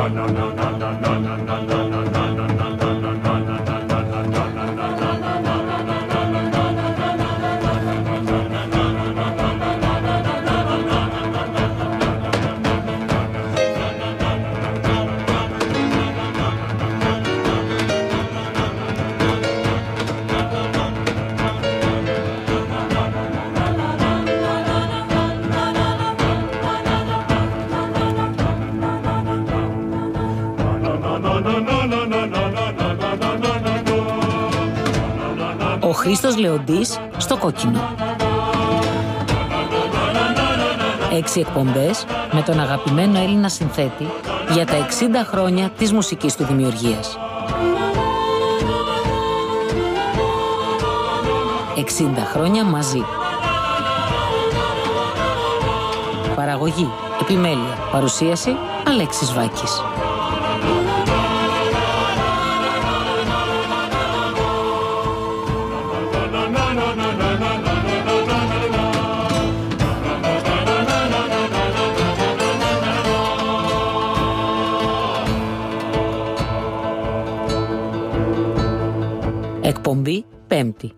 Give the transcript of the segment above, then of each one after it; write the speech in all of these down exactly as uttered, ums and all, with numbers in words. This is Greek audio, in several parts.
Ο Χρήστος Λεοντής στο κόκκινο. Έξι εκπομπές με τον αγαπημένο Έλληνα συνθέτη για τα εξήντα χρόνια της μουσικής του δημιουργίας. εξήντα χρόνια μαζί. Παραγωγή, επιμέλεια, παρουσίαση Αλέξης Βάκης. Εκπομπή Πέμπτη.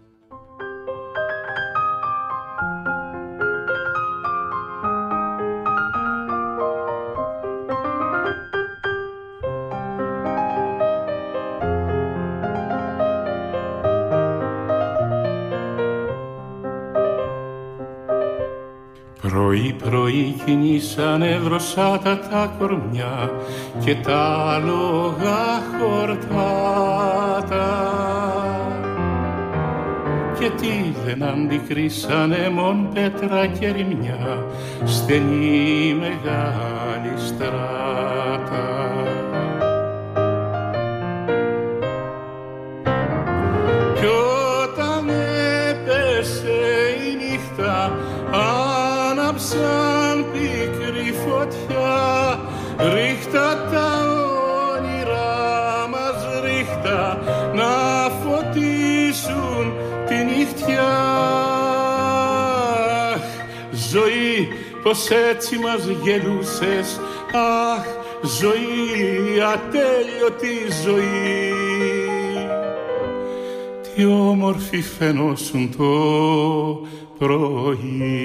Πρωί-πρωί κινήσανε δροσάτα τα κορμιά και τα άλογα χορτάτα, και τι δεν αντικρίσανε μον πέτρα και ρημιά, στενή μεγάλη στράτα. Κι όταν έπεσε η νύχτα, άναψαν πικρή φωτιά, ρίχτα τα όνειρά μας, ρίχτα να φωτίσουν τη νύχτια. Ζωή, πως έτσι μας γελούσες, αχ, ζωή, ατέλειωτη ζωή. Τι όμορφη φαινόσουν το πρωί.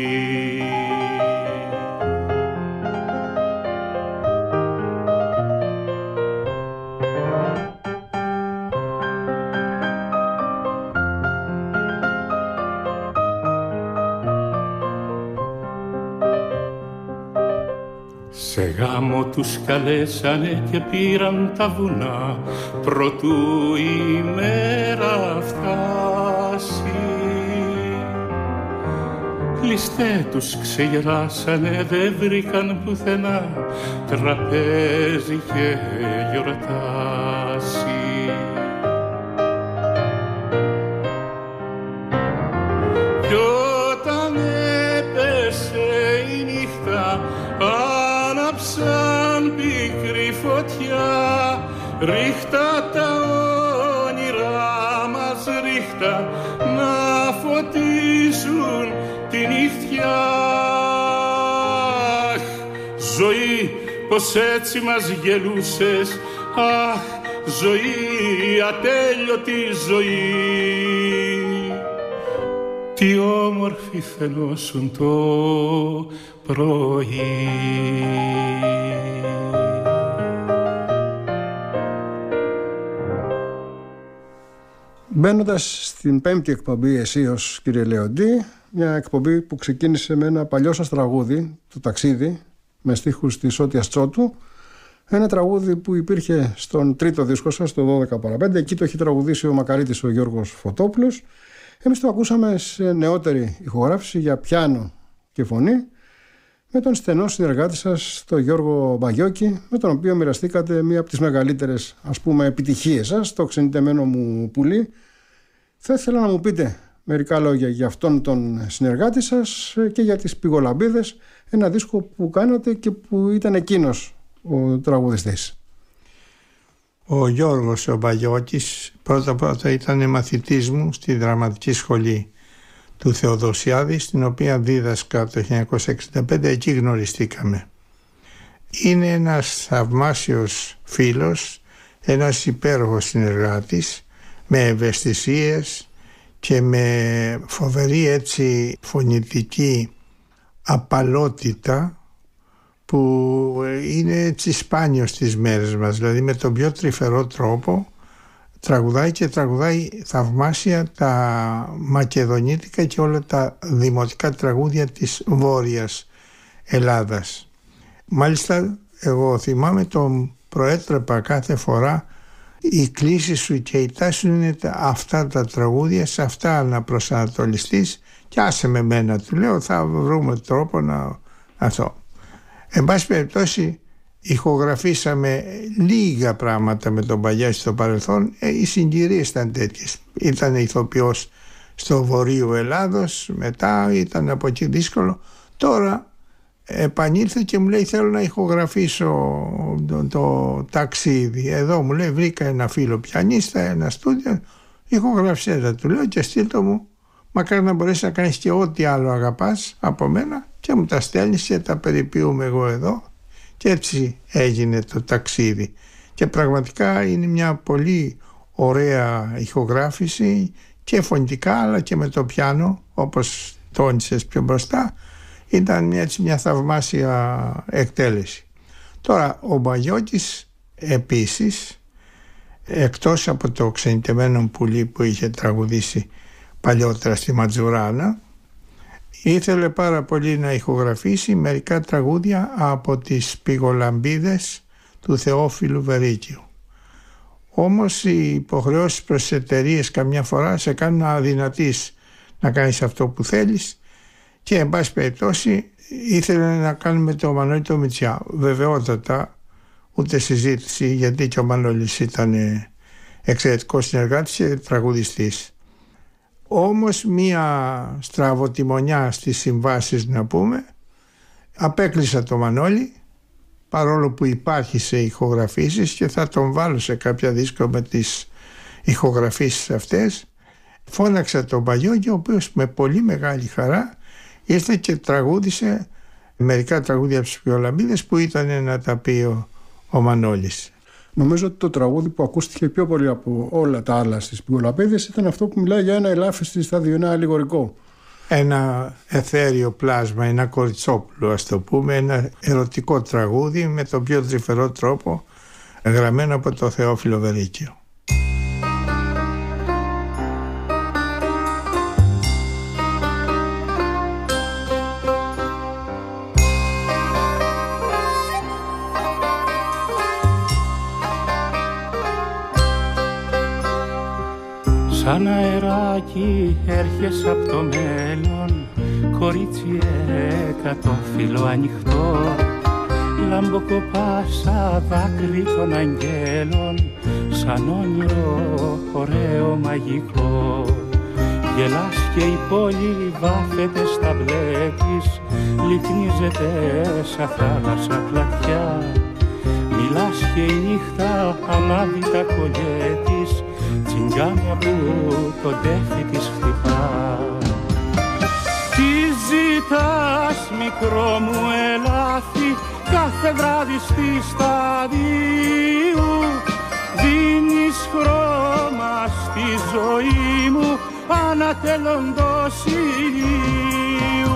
Σε γάμο τους καλέσανε και πήραν τα βουνά, προτού η μέρα φτάσει. Ληστέ τους ξεγελάσανε, δεν βρήκαν πουθενά τραπέζι και γιορτάσει. Κι όταν έπεσε η νύχτα, άναψαν πικρή φωτιά, ρίχτα τα όνειρά μας, ρίχτα να φωτίσουν τη νύχτια. Ζωή, πως έτσι μας γελούσες, αχ, ζωή, ατέλειωτη ζωή. Τι όμορφη φαινόσουν το πρωί. Μπαίνοντας στην πέμπτη εκπομπή εσείως, κύριε Λεοντή, μια εκπομπή που ξεκίνησε με ένα παλιό σας τραγούδι, το Ταξίδι, με στίχους της Ότιας Τσότου, ένα τραγούδι που υπήρχε στον τρίτο δίσκο σας, το δώδεκα παρά πέντε, εκεί το έχει τραγουδήσει ο μακαρίτης ο Γιώργος Φωτόπουλος. Εμείς το ακούσαμε σε νεότερη ηχογράφηση για πιάνο και φωνή, με τον στενό συνεργάτη σας, τον Γιώργο Μπαγιώκη, με τον οποίο μοιραστήκατε μία από τις μεγαλύτερες, ας πούμε, επιτυχίες σας, το ξενιτεμένο μου πουλί. Θα ήθελα να μου πείτε μερικά λόγια για αυτόν τον συνεργάτη σας και για τις Πηγολαμπίδες, ένα δίσκο που κάνατε και που ήταν εκείνος ο τραγουδιστής. Ο Γιώργος ο Μπαγιώκης πρώτα πρώτα ήταν μαθητής μου στη δραματική σχολή του Θεοδοσιάδη, στην οποία δίδασκα το χίλια εννιακόσια εξήντα πέντε, εκεί γνωριστήκαμε. είναι ένας θαυμάσιος φίλος, ένας υπέροχος συνεργάτης, με ευαισθησίες και με φοβερή έτσι φωνητική απαλότητα που είναι έτσι σπάνιο στις μέρες μας. Δηλαδή με τον πιο τρυφερό τρόπο τραγουδάει και τραγουδάει θαυμάσια τα μακεδονίτικα και όλα τα δημοτικά τραγούδια της Βόρειας Ελλάδας. Μάλιστα εγώ θυμάμαι τον προέτρεπα κάθε φορά η κλίση σου και η τάση σου είναι αυτά τα τραγούδια, σε αυτά να προσανατολιστείς και άσε με μένα, του λέω, θα βρούμε τρόπο να αυτό. Εν πάση περιπτώσει ηχογραφήσαμε λίγα πράγματα με τον Παγιώτη στο παρελθόν. ε, οι συγκυρίες ήταν τέτοιες, ήταν ηθοποιός στο Βορείο Ελλάδος, μετά ήταν από εκεί δύσκολο. Τώρα επανήλθε και μου λέει θέλω να ηχογραφήσω το, το ταξίδι. Εδώ μου λέει βρήκα ένα φίλο πιανίστα, ένα στούντιο, ηχογραφησέ τα, του λέω, και στείλτο μου, μακάρι να μπορέσει να κάνεις και ό,τι άλλο αγαπάς από μένα, και μου τα στέλνεις και τα περιποιούμε εγώ εδώ. Και έτσι έγινε το ταξίδι και πραγματικά είναι μια πολύ ωραία ηχογράφηση και φωνητικά αλλά και με το πιάνο, όπως τόνισες πιο μπροστά. Ήταν μια, έτσι, μια θαυμάσια εκτέλεση. Τώρα ο Μπαγιώτης επίσης, εκτός από το Ξενιτεμένο πουλί που είχε τραγουδήσει παλιότερα στη Ματζουράνα, ήθελε πάρα πολύ να ηχογραφήσει μερικά τραγούδια από τις πηγολαμπίδες του Θεόφιλου Βερίκιου. Όμως οι υποχρεώσεις προς τις εταιρείες καμιά φορά σε κάνουν να αδυνατείς να κάνεις αυτό που θέλεις, και εν πάση περιπτώσει ήθελε να κάνουμε το Μανώλη το Μητσιά. Βεβαιότατα, ούτε συζήτηση, γιατί και ο Μανώλης ήταν εξαιρετικός συνεργάτης και τραγουδιστής. Όμως μία στραβοτιμονιά στις συμβάσεις, να πούμε, απέκλεισα το Μανώλη, παρόλο που υπάρχει σε ηχογραφήσεις και θα τον βάλω σε κάποια δίσκο με τις ηχογραφήσεις αυτές. Φώναξα τον Παγιώτη, ο οποίος με πολύ μεγάλη χαρά ήρθε και τραγούδισε μερικά τραγούδια από τις Πηγολαμπίδες που ήταν να τα πει ο, ο Μανώλης. Νομίζω ότι το τραγούδι που ακούστηκε πιο πολύ από όλα τα άλλα στις Πηγολαμπίδες ήταν αυτό που μιλάει για ένα ελάφι στη στάδιο, ένα αλληγορικό. Ένα εθέριο πλάσμα, ένα κοριτσόπουλο, ας το πούμε, ένα ερωτικό τραγούδι με τον πιο τρυφερό τρόπο, γραμμένο από το Θεόφιλο Βερίκιο. Σαν αεράκι έρχεσαι απ' το μέλλον, κορίτσι εκατόφυλλο ανοιχτό, λαμποκοπάσα δάκρυ των αγγέλων, σαν όνειρο ωραίο μαγικό. Γελάς και η πόλη βάφεται στα μπλε της, λυκνίζεται σαν θάλασσα πλατιά. Μιλάς και η νύχτα ανάβει τα κολλιέ της, τσιγκάνια που το τέφι της χτυπά. Τι ζητάς μικρό μου ελάφι, κάθε βράδυ στη σταδίου, δίνεις χρώμα στη ζωή μου ανατελώντος ηλίου.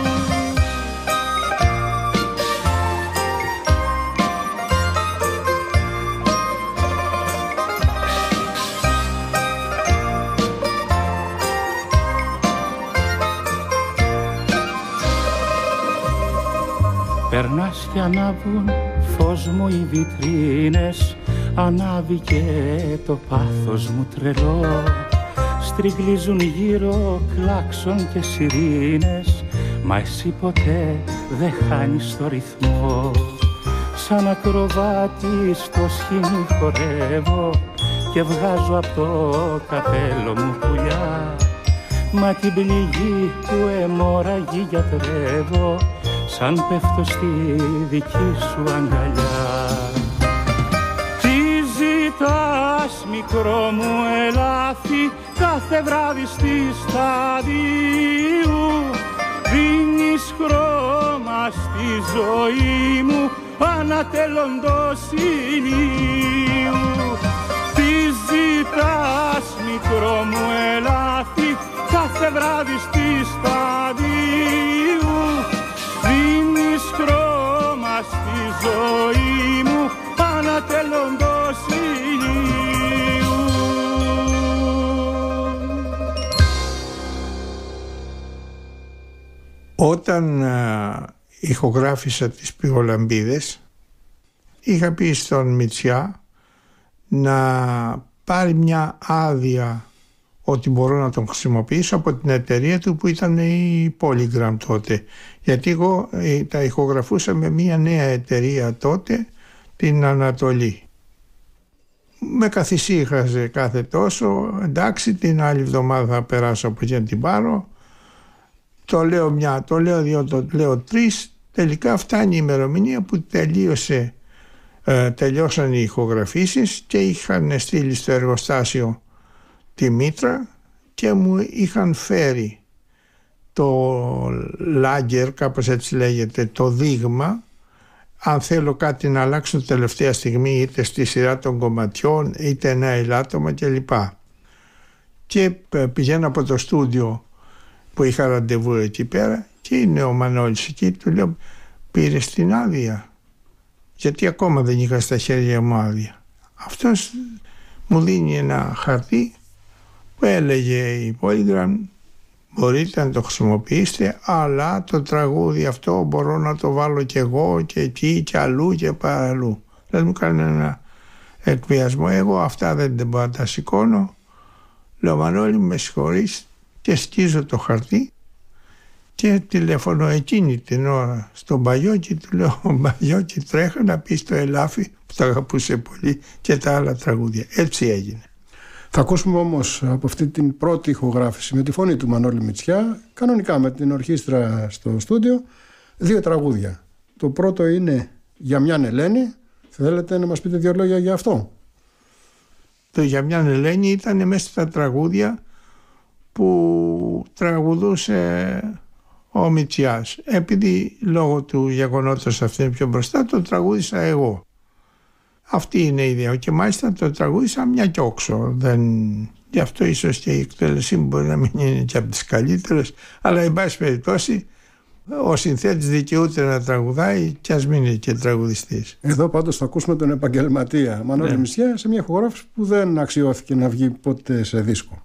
Περνάς και ανάβουν φως μου οι βιτρίνες, ανάβει και το πάθος μου τρελό. Στριγλίζουν γύρω κλάξον και σιρήνες, μα εσύ ποτέ δεν χάνεις το ρυθμό. Σαν ακροβάτη στο σχοινί χορεύω και βγάζω απ' το καπέλο μου πουλιά, μα την πληγή που αιμορραγεί γιατρεύω, σαν πέφτω στη δική σου αγκαλιά. Τι ζητάς μικρό μου ελάφι, κάθε βράδυ στη σταδίου, δίνεις χρώμα στη ζωή μου ανατελοντός ηλίου. Τι ζητάς μικρό μου ελάφι κάθε βράδυ στη σταδίου. Δίνεις χρώμα στη ζωή μου ανατελοντός ηλίου. Όταν α, ηχογράφησα τις Πηγολαμπίδες, είχα πει στον Μητσιά να πάρει μια άδεια ότι μπορώ να τον χρησιμοποιήσω από την εταιρεία του που ήταν η Polygram τότε, γιατί εγώ ε, τα ηχογραφούσα με μια νέα εταιρεία τότε, την Ανατολή. Με καθησύχαζε κάθε τόσο, εντάξει, την άλλη εβδομάδα θα περάσω από εκεί να την πάρω, το λέω μια, το λέω δύο, το λέω τρεις, τελικά φτάνει η ημερομηνία που τελείωσε, ε, τελειώσαν οι ηχογραφήσεις και είχαν στείλει στο εργοστάσιο τη μήτρα και μου είχαν φέρει το λάγκερ, κάπως έτσι λέγεται, το δείγμα, αν θέλω κάτι να αλλάξω τελευταία στιγμή, είτε στη σειρά των κομματιών είτε ένα ελάττωμα κλπ. Και πηγαίνω από το στούντιο που είχα ραντεβού εκεί πέρα και είναι ο Μανώλης εκεί, του λέω, πήρες την άδεια? Γιατί ακόμα δεν είχα στα χέρια μου άδεια. Αυτός μου δίνει ένα χαρτί που έλεγε η Polygram, μπορείτε να το χρησιμοποιήσετε, αλλά το τραγούδι αυτό μπορώ να το βάλω και εγώ και εκεί και αλλού και παραλλού. Δεν μου κάνει ένα εκβιασμό, εγώ αυτά δεν μπορώ να τα σηκώνω. Λέω, Μανώλη, με συγχωρείς, και σκίζω το χαρτί και τηλεφωνώ εκείνη την ώρα στον Μπαγιώκη, του λέω, Μπαγιώκη, τρέχα να πει στο Ελάφι που το αγαπούσε πολύ και τα άλλα τραγούδια. Έτσι έγινε. Θα ακούσουμε όμως από αυτή την πρώτη ηχογράφηση με τη φωνή του Μανώλη Μητσιά, κανονικά με την ορχήστρα στο στούντιο, δύο τραγούδια. Το πρώτο είναι «Για μιαν Ελένη». Θέλετε να μας πείτε δύο λόγια για αυτό? Το «Για μιαν Ελένη» ήταν μέσα στα τραγούδια που τραγουδούσε ο Μητσιάς. Επειδή λόγω του γεγονότος αυτή είναι πιο μπροστά, το τραγούδισα εγώ. Αυτή είναι η ιδέα. Και μάλιστα το τραγούδισα μια κι όξο. Δεν... Γι' αυτό ίσως και η εκτέλεσή μου μπορεί να μην είναι και από τις καλύτερες, αλλά εν πάση περιπτώσει ο συνθέτης δικαιούται να τραγουδάει και ας μην είναι και τραγουδιστής. Εδώ πάντως θα ακούσουμε τον επαγγελματία Μανώλη ναι. Μητσιά σε μια ηχογράφηση που δεν αξιώθηκε να βγει ποτέ σε δίσκο.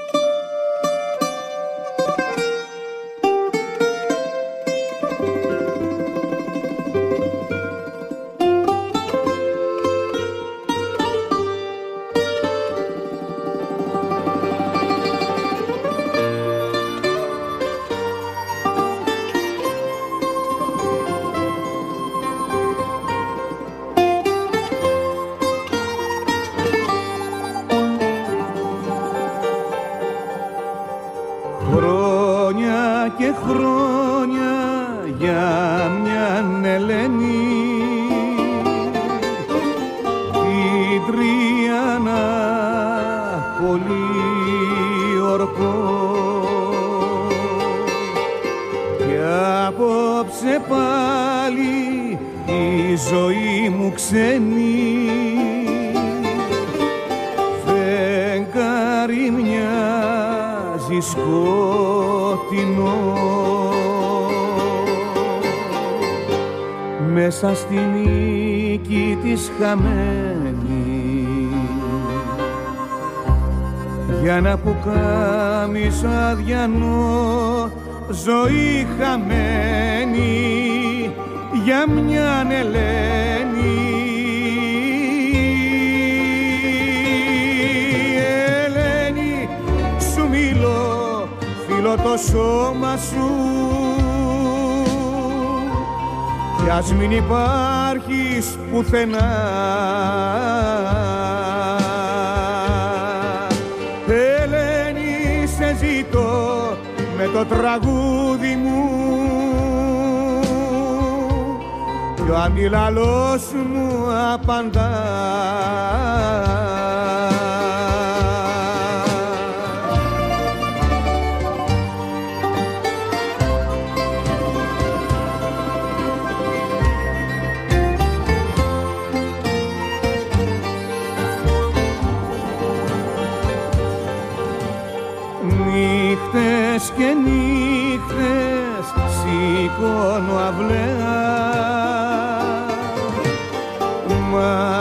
Μέσα στη νίκη της χαμένη, για να πουκάμισο αδιανό, ζωή χαμένη για μιαν Ελένη. Ελένη, σου μιλώ, φιλώ το σώμα σου, κι ας μην υπάρχεις πουθενά. Ελένη, σε ζητώ με το τραγούδι μου, κι ο αντιλαλός μου απαντά.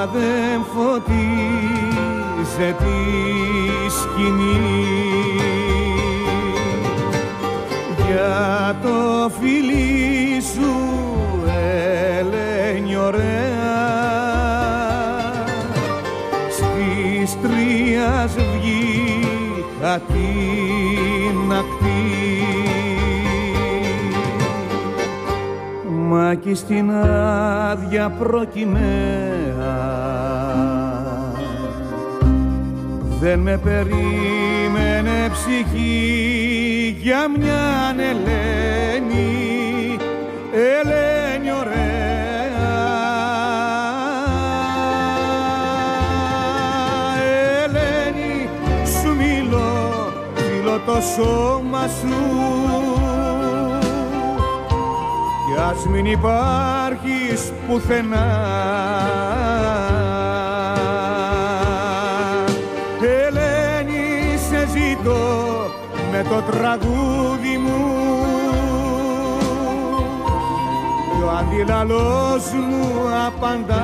δεν φωτίζε τη σκηνή. Για το φιλί σου Ελένη ωραία, στις Τρίας βγήκα την ακτή. Μα κι στην άδεια προκυμαία δεν με περίμενε ψυχή για μιαν Ελένη, Ελένη ωραία. Ελένη σου μιλώ, φιλώ το σώμα σου κι ας μην υπάρχεις πουθενά. Ελένη σε ζητώ με το τραγούδι μου κι ο αντιλαλός μου απαντά.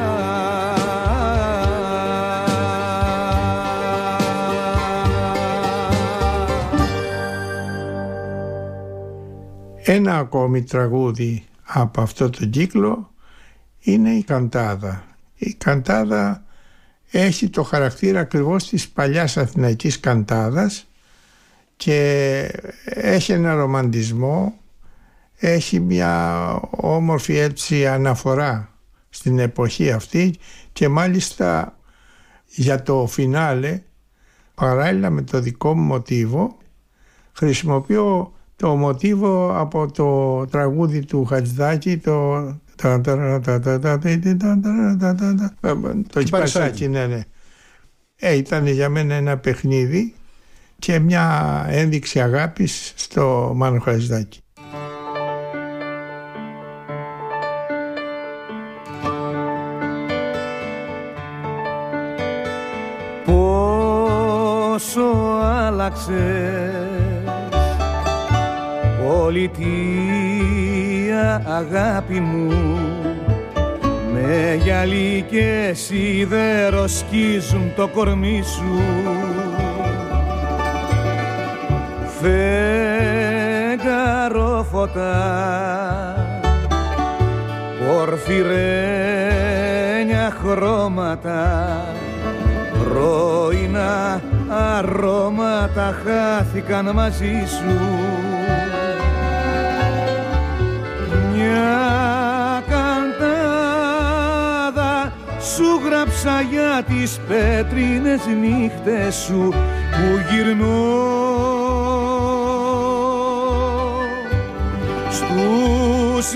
Ένα ακόμη τραγούδι από αυτό το κύκλο είναι η καντάδα. Η καντάδα έχει το χαρακτήρα ακριβώς της παλιάς αθηναϊκής καντάδας και έχει ένα ρομαντισμό, έχει μια όμορφη έτσι αναφορά στην εποχή αυτή και μάλιστα για το φινάλε, παράλληλα με το δικό μου μοτίβο, χρησιμοποιώ το μοτίβο από το τραγούδι του Χατζηδάκη, το το κυπαρσάκι, ναι, ναι. Ε, ήταν για μένα ένα παιχνίδι και μια ένδειξη αγάπης στο Μάνο Χατζηδάκη. Πόσο άλλαξες πολιτεία αγάπη μου, με γυαλί και σίδερο σκίζουν το κορμί σου. Φεγγαρόφωτα, πορφυρένια χρώματα, πρωινά αρώματα χάθηκαν μαζί σου. Μια καντάδα σου γράψα για τις πέτρινες νύχτες σου που γυρνώ στους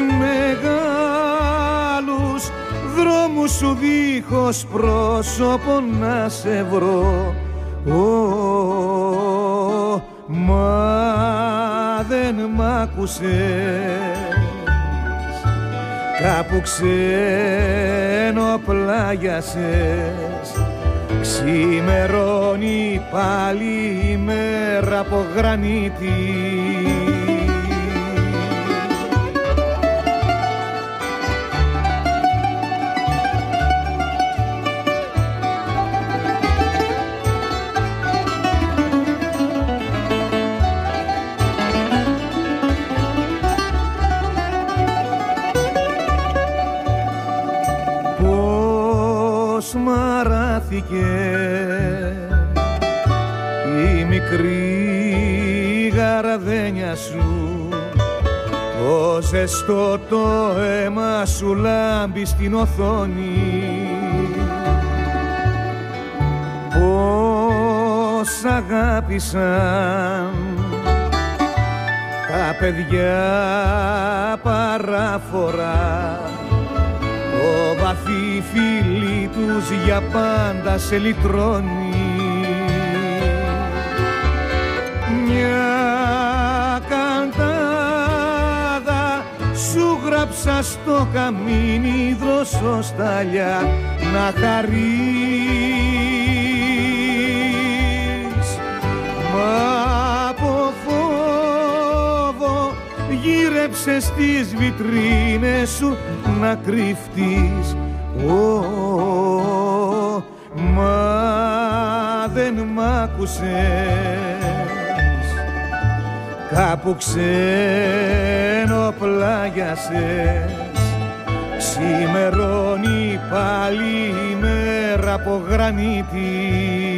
μεγάλους δρόμους σου δίχως πρόσωπο να σε βρω. Oh, μα δεν μ' άκουσες, κάπου ξένο πλάγιασες. Ξημερώνει πάλι η μέρα από γρανίτη. Μαράθηκε η μικρή γαραδένια σου, το ζεστό το αίμα σου λάμπει στην οθόνη. Πώς αγάπησαν τα παιδιά παράφορα, το βαθύ φίλι τους για πάντα σε λυτρώνει. Μια καντάδα σου γράψα στο καμίνι δροσοστάλια να χαρείς. Μα από φόβο γύρεψε στις βιτρίνες σου να κρυφτείς. Oh, oh, oh. άκουσες, κάπου ξενοπλάγιασες. Ξημερώνει πάλι η μέρα από γρανίτη.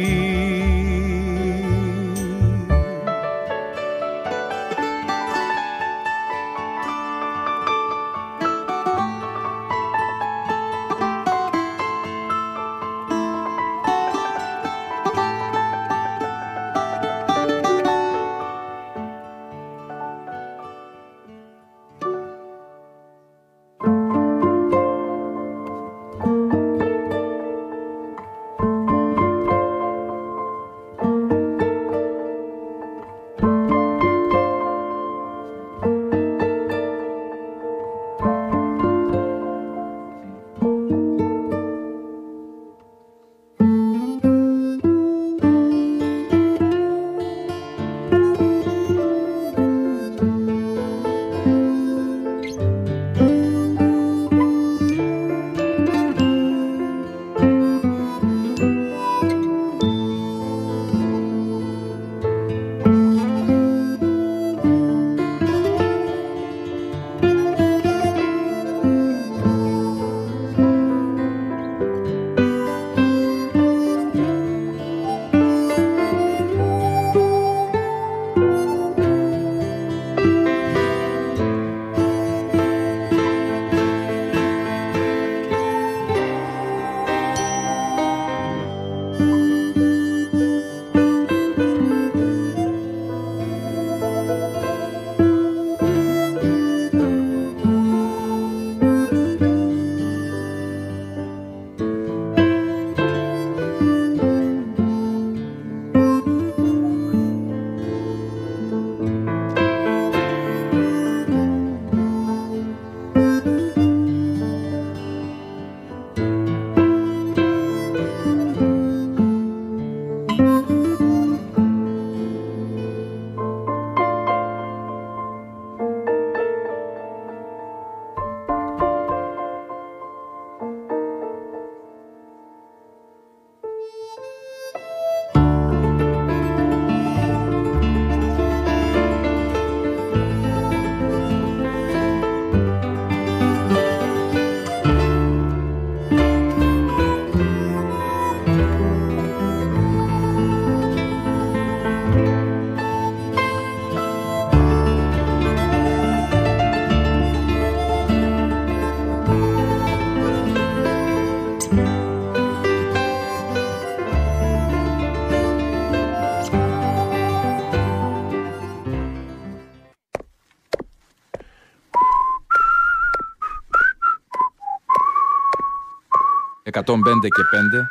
εκατόν πέντε και πέντε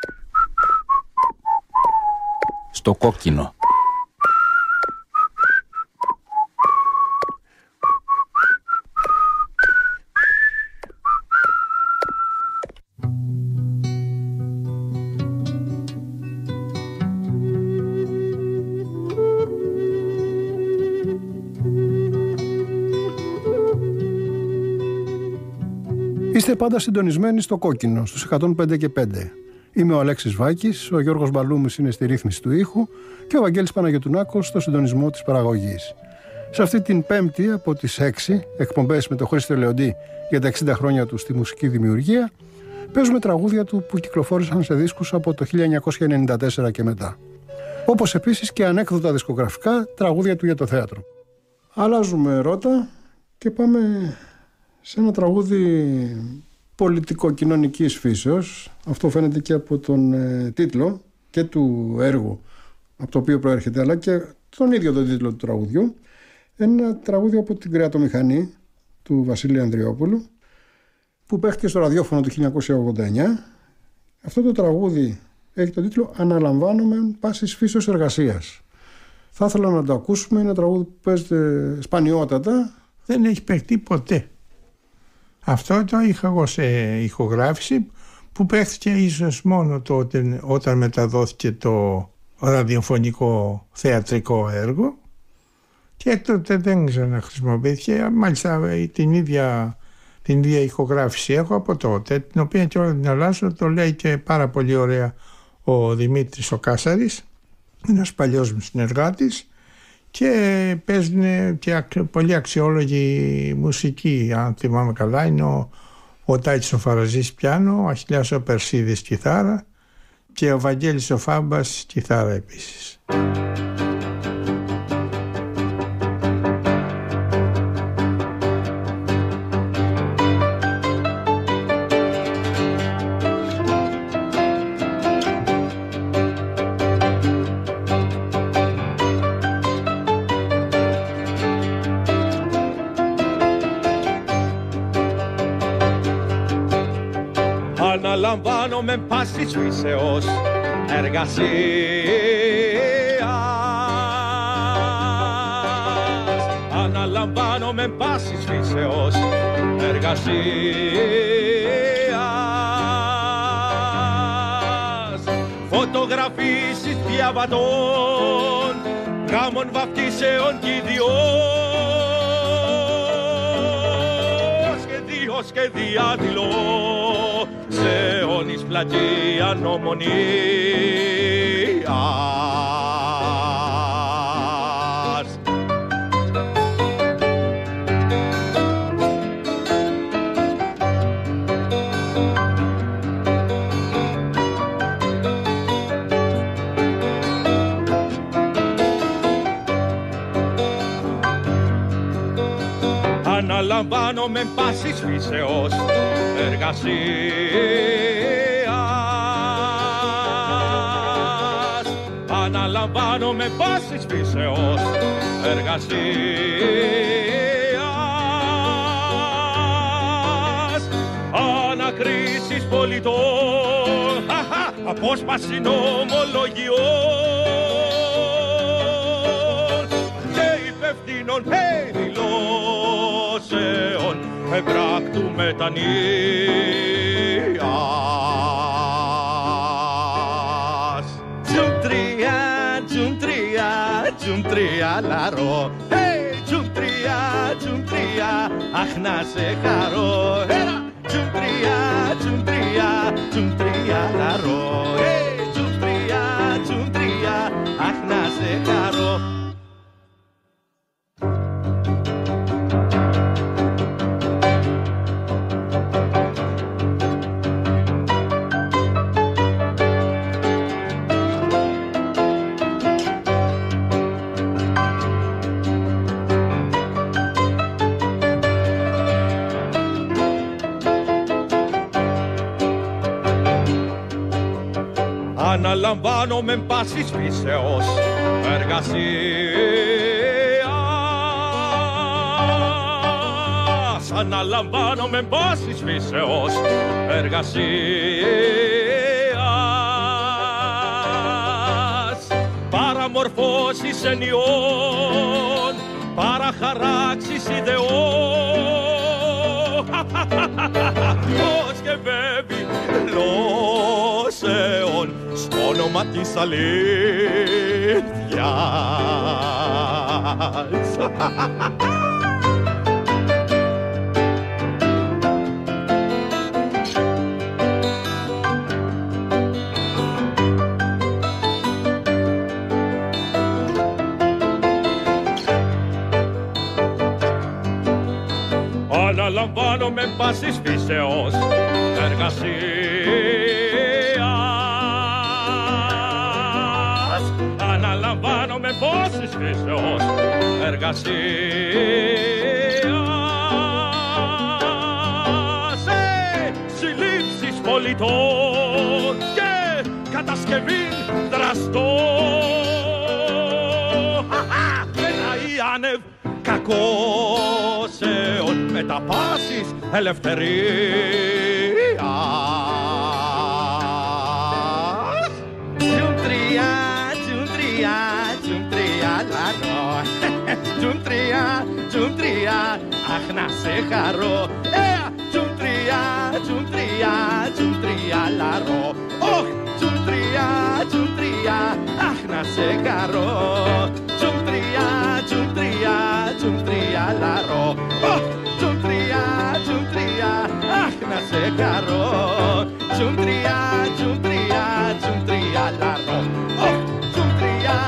στο κόκκινο. Είστε πάντα συντονισμένοι στο κόκκινο, στους εκατόν πέντε και πέντε. Είμαι ο Αλέξης Βάκης, ο Γιώργος Μπαλούμης είναι στη ρύθμιση του ήχου και ο Βαγγέλης Παναγιωτουνάκος στο συντονισμό της παραγωγής. Σε αυτή την Πέμπτη από τις έξι εκπομπές με τον Χρήστο Λεοντή για τα εξήντα χρόνια του στη μουσική δημιουργία, παίζουμε τραγούδια του που κυκλοφόρησαν σε δίσκους από το χίλια εννιακόσια ενενήντα τέσσερα και μετά. Όπως επίσης και ανέκδοτα δισκογραφικά τραγούδια του για το θέατρο. Αλλάζουμε ρότα και πάμε σε ένα τραγούδι πολιτικο-κοινωνικής φύσεως. Αυτό φαίνεται και από τον ε, τίτλο και του έργου από το οποίο προέρχεται, αλλά και τον ίδιο τον τίτλο του τραγουδιού. Ένα τραγούδι από την Κρεατομηχανή του Βασίλη Ανδριόπουλου, που παίχτηκε στο ραδιόφωνο του χίλια εννιακόσια ογδόντα εννιά. Αυτό το τραγούδι έχει τον τίτλο «Αναλαμβάνομεν πάσης φύσεως εργασίας». Θα ήθελα να το ακούσουμε. Είναι ένα τραγούδι που παίζεται σπανιότατα. Δεν έχει παιχτεί ποτέ. Αυτό το είχα εγώ σε ηχογράφηση που παίχτηκε ίσως μόνο τότε όταν μεταδόθηκε το ραδιοφωνικό θεατρικό έργο και έκτοτε δεν ξαναχρησιμοποιήθηκε. Μάλιστα την ίδια, την ίδια ηχογράφηση έχω από τότε, την οποία και όλα την αλλάζω, το λέει και πάρα πολύ ωραία ο Δημήτρης ο Κάσαρης. ένας παλιός μου συνεργάτης, και παίζουν και πολύ αξιόλογη μουσική. Αν θυμάμαι καλά, είναι ο, ο Τάιτς ο Φαραζής πιάνο, ο Αχιλλέας ο Περσίδης κιθάρα και ο Βαγγέλης ο Φάμπας κιθάρα επίσης. Αναλαμβάνω με πάσης φύσεως εργασίας. Αναλαμβάνω με πάσης φύσεως εργασίας. Φωτογραφίσεις διαβατών, γάμων βαπτίσεων κι ιδιών. Σχεδίο, σχεδιάδηλο σε όνεις πλατεία νομονίας. Αναλαμβάνω με πάσης φύσεως εργασίας. Αναλαμβάνω με πάσης φύσεως εργασίας. Ανακρίσεις πολιτών, απόσπαση νομολογιών και υπευθύνων δηλώσεων εμπράκτου μετανοίας. Τζουντρία, τζουντρία, τζουντρία λαρό. Hey, τζουντρία, τζουντρία, αχ να σε χαρώ. Τζουντρία, τζουντρία, τζουντρία λαρό. Hey, τζουντρία, τζουντρία, αχ να σε χαρώ. Αναλαμβάνω με πάσης φύσεως εργασίας. Αναλαμβάνω με πάσης φύσεως εργασίας. Παραμορφώσεις ενιών, παραχαράξεις ιδεών. Πώς και βέβη λόσεων στο όνομα της αλήθειας. Αναλαμβάνω με πάσης φύσεως εργασίας. Αναλαμβάνω με πάσης φύσεως εργασίας. Σε συλλήψεις πολιτών και κατασκευή δραστών. Ένα ή άνευ κακώσεων μετα πάσης ελευθερίας. Τζουντρία, τζουντρία, τζουντρία λαρό. Τζουντρία, τζουντρία, αχ να σε χαρώ. Τζουντρία, τζουντρία, τζουντρία λαρό. Ωχ, τζουντρία, τζουντρία, αχ να σε χαρώ. Τζουντρία, τζουντρία, τζουντρία λαρό. Ωχ, τζουντρία, τζουντρία, αχ να σε χαρώ. Τζουντρία, τζουντρία, τζουντρία λαρό. Ωχ, τζουντρία,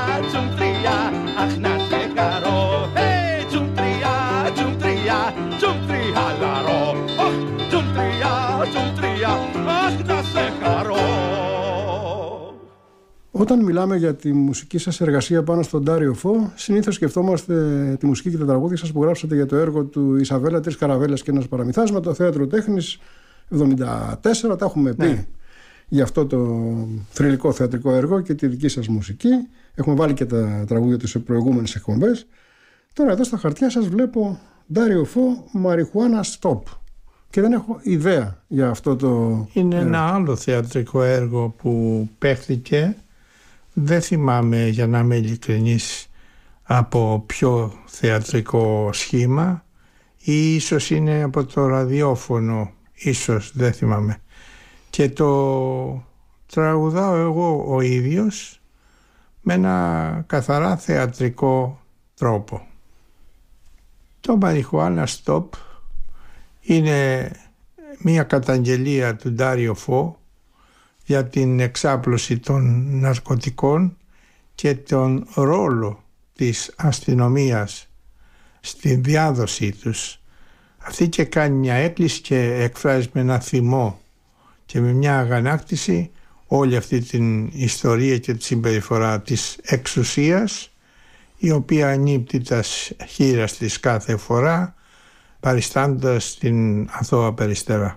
Όταν μιλάμε για τη μουσική σας εργασία πάνω στον Ντάριο Φω, συνήθως σκεφτόμαστε τη μουσική και τα τραγούδια σας που γράψατε για το έργο του Ισαβέλα, Τρεις Καραβέλες και ένας Παραμυθάσμα, Θέατρο Τέχνης εβδομήντα τέσσερα. Τα έχουμε πει ναι. για αυτό το θρυλικό θεατρικό έργο και τη δική σας μουσική. Έχουμε βάλει και τα τραγούδια του σε προηγούμενες εκπομπές. Τώρα εδώ στα χαρτιά σας βλέπω Ντάριο Φω, Μαριχουάνα Stop. Και δεν έχω ιδέα για αυτό το Είναι έργο. ένα άλλο θεατρικό έργο που παίχθηκε. Δεν θυμάμαι, για να είμαι ειλικρινής, από πιο θεατρικό σχήμα, ή ίσως είναι από το ραδιόφωνο, ίσως, δεν θυμάμαι. Και το τραγουδάω εγώ ο ίδιος με ένα καθαρά θεατρικό τρόπο. Το Μαριχουάνα Stop είναι μια καταγγελία του Ντάριο Φω για την εξάπλωση των ναρκωτικών και τον ρόλο της αστυνομίας στη διάδοσή τους. Αυτή και κάνει μια έκκληση και εκφράζει με ένα θυμό και με μια αγανάκτηση όλη αυτή την ιστορία και τη συμπεριφορά της εξουσίας, η οποία ανύπτει τα χείλας της κάθε φορά, παριστάνοντας την αθώα περιστερά.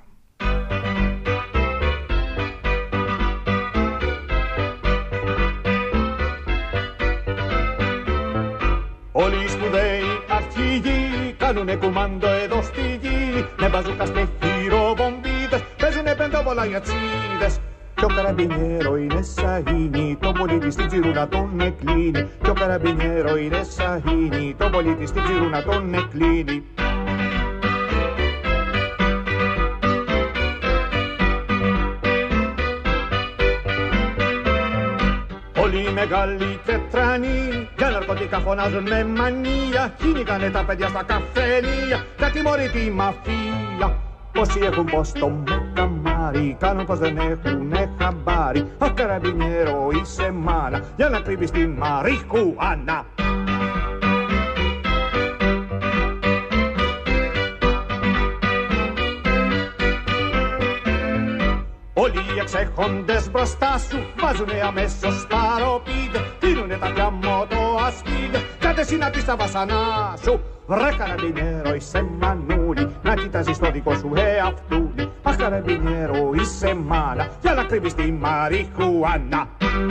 Όλοι οι σπουδαίοι αρχηγοί κάνουνε κουμάντο εδώ στη γη, με μπαζούκας και χειροβομβίδες παίζουνε πεντοβολαγιατσίδες. Κι ο καραμπινιέρο είναι σαγίνι, τον πολίτη στην τσιρούνα τον εκλίνει. Κι ο καραμπινιέρο είναι σαγίνι, τον πολίτη στην τσιρούνα τον εκλίνει. Όλοι οι μεγάλοι και τρανοί για ναρκωτικά φωνάζουν με μανία. Κυνηγάνε τα παιδιά στα καφενεία για τιμωρεί τη μαφία. Πόσοι έχουν πως το μεκαμάρι, κάνουν πως δεν έχουνε χαμπάρι. Ο καραμπινιέρο είσαι μάνα για να κρύβεις τη μαριχουάνα. Όλοι οι εξέχοντες μπροστά σου βάζουνε αμέσως παροπίδες. Κλείνουνε τα πια μοτοασπίδες, κάτε εσύ να πεις τα βασανά σου. Βρε καραμπινιέρο είσαι μανούλη, να κοιτάζεις το δικό σου εαυτούλη. Αχ καραμπινιέρο είσαι μάνα για να κρύβεις τη μαριχουάνα.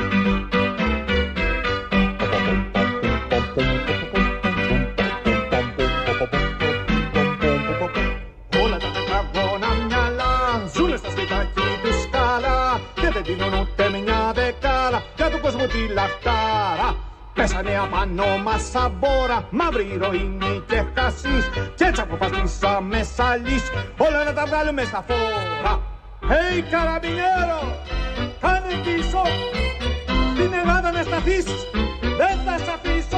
Όλα τα τετραγώνα μυαλά ζουνε στα σπιτάκι τους καλά και δεν δίνουν ούτε μια δεκάρα για του κόσμου τη λαχτάρα. Πέσανε απάνω μας σαν μπόρα, μαύρη ηρωίνη και χασίς. Κι έτσι αποφασίσαμε σαλίς, όλα να τα βγάλουμε στα φόρα. Hey καραμπινιέρο, κάνε πίσω, στην Ελλάδα να σταθείς, δεν θα σ' αφήσω.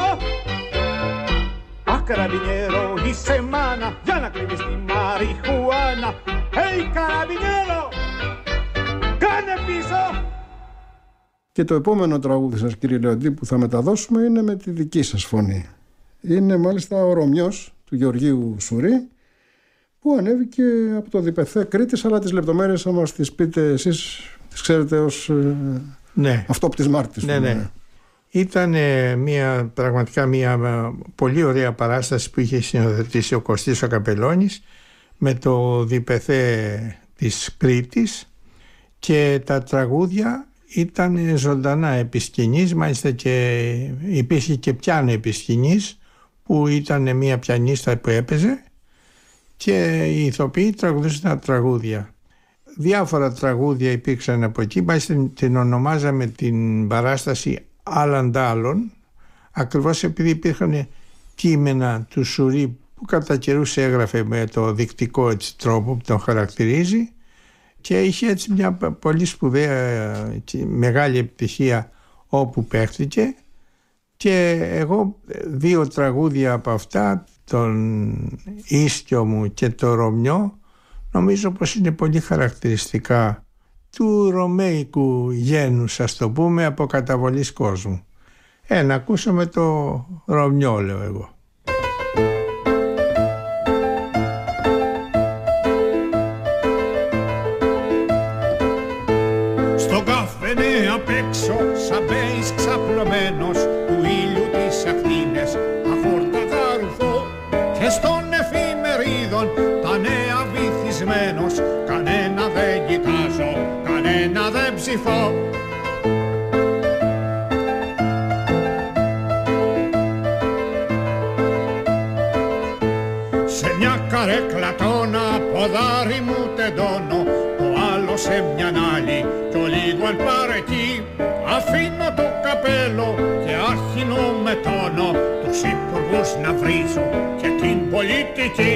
Αχ καραμπινιέρο είσαι μάνα, για να κρύβεις τη μαριχουάνα. Hey καραμπινιέρο, κάνε πίσω. Και το επόμενο τραγούδι σας, κύριε Λεοντή, που θα μεταδώσουμε είναι με τη δική σας φωνή. Είναι μάλιστα ο Ρωμιός του Γεωργίου Σουρή, που ανέβηκε από το Διπεθέ Κρήτης, αλλά τις λεπτομέρειες θα μας τις πείτε εσείς, τις ξέρετε ως ναι. αυτόπτυσμάρτης. Ναι, ναι. Ήταν μια, πραγματικά μια πολύ ωραία παράσταση που είχε συνοδευτήσει ο Κωστής ο Καπελώνης με το Διπεθέ της Κρήτης, και τα τραγούδια ήταν ζωντανά επί σκηνής, μάλιστα και υπήρχε και πιάνο επί σκηνής, που ήταν μια πιανίστα που έπαιζε και οι ηθοποιοί τραγουδούσαν τα τραγούδια. Διάφορα τραγούδια υπήρξαν από εκεί, μάλιστα την ονομάζαμε την παράσταση Άλλαν Άλλων, ακριβώς επειδή υπήρχαν κείμενα του Σουρή που κατά καιρούς έγραφε με το δεικτικό έτσι τρόπο που τον χαρακτηρίζει, και είχε έτσι μια πολύ σπουδαία και μεγάλη επιτυχία όπου παίχτηκε. Και εγώ δύο τραγούδια από αυτά, τον Ίσκιο μου και το Ρωμιό, νομίζω πως είναι πολύ χαρακτηριστικά του ρωμαϊκού γένους, ας το πούμε, από καταβολής κόσμου. Ε, να ακούσουμε το Ρωμιό, λέω εγώ. Στο καφενέ απ' έξω σαν στολμένος του ήλιου τις ακτίνες αφόρτατα ρουφώ και στον εφημερίδων τα νέα βυθισμένος κανένα δεν κοιτάζω, κανένα δεν ψηφώ. Σε μια καρέκλα τόνα ποδάρι μου τεντώνω, το άλλο σε μιαν άλλη κι ο λίγο εν παρεκεί. Αφήνω το καπέλο και άρχινω με τόνο τους υπουργούς να βρίζω και την πολιτική.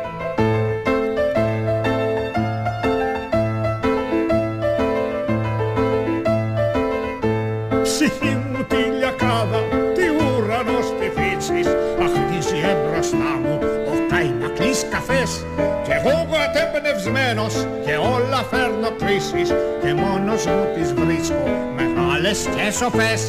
Ψυχή μου τη λιακάδα, τι ουρανός τη φύσης, αχτίζει εμπροστά μου ο καϊνακλής καφές κι εγώ κατεμπνευσμένος και όλα φέρνω κρίσεις και μόνος μου τις βρίσκω μεγάλες και σοφές.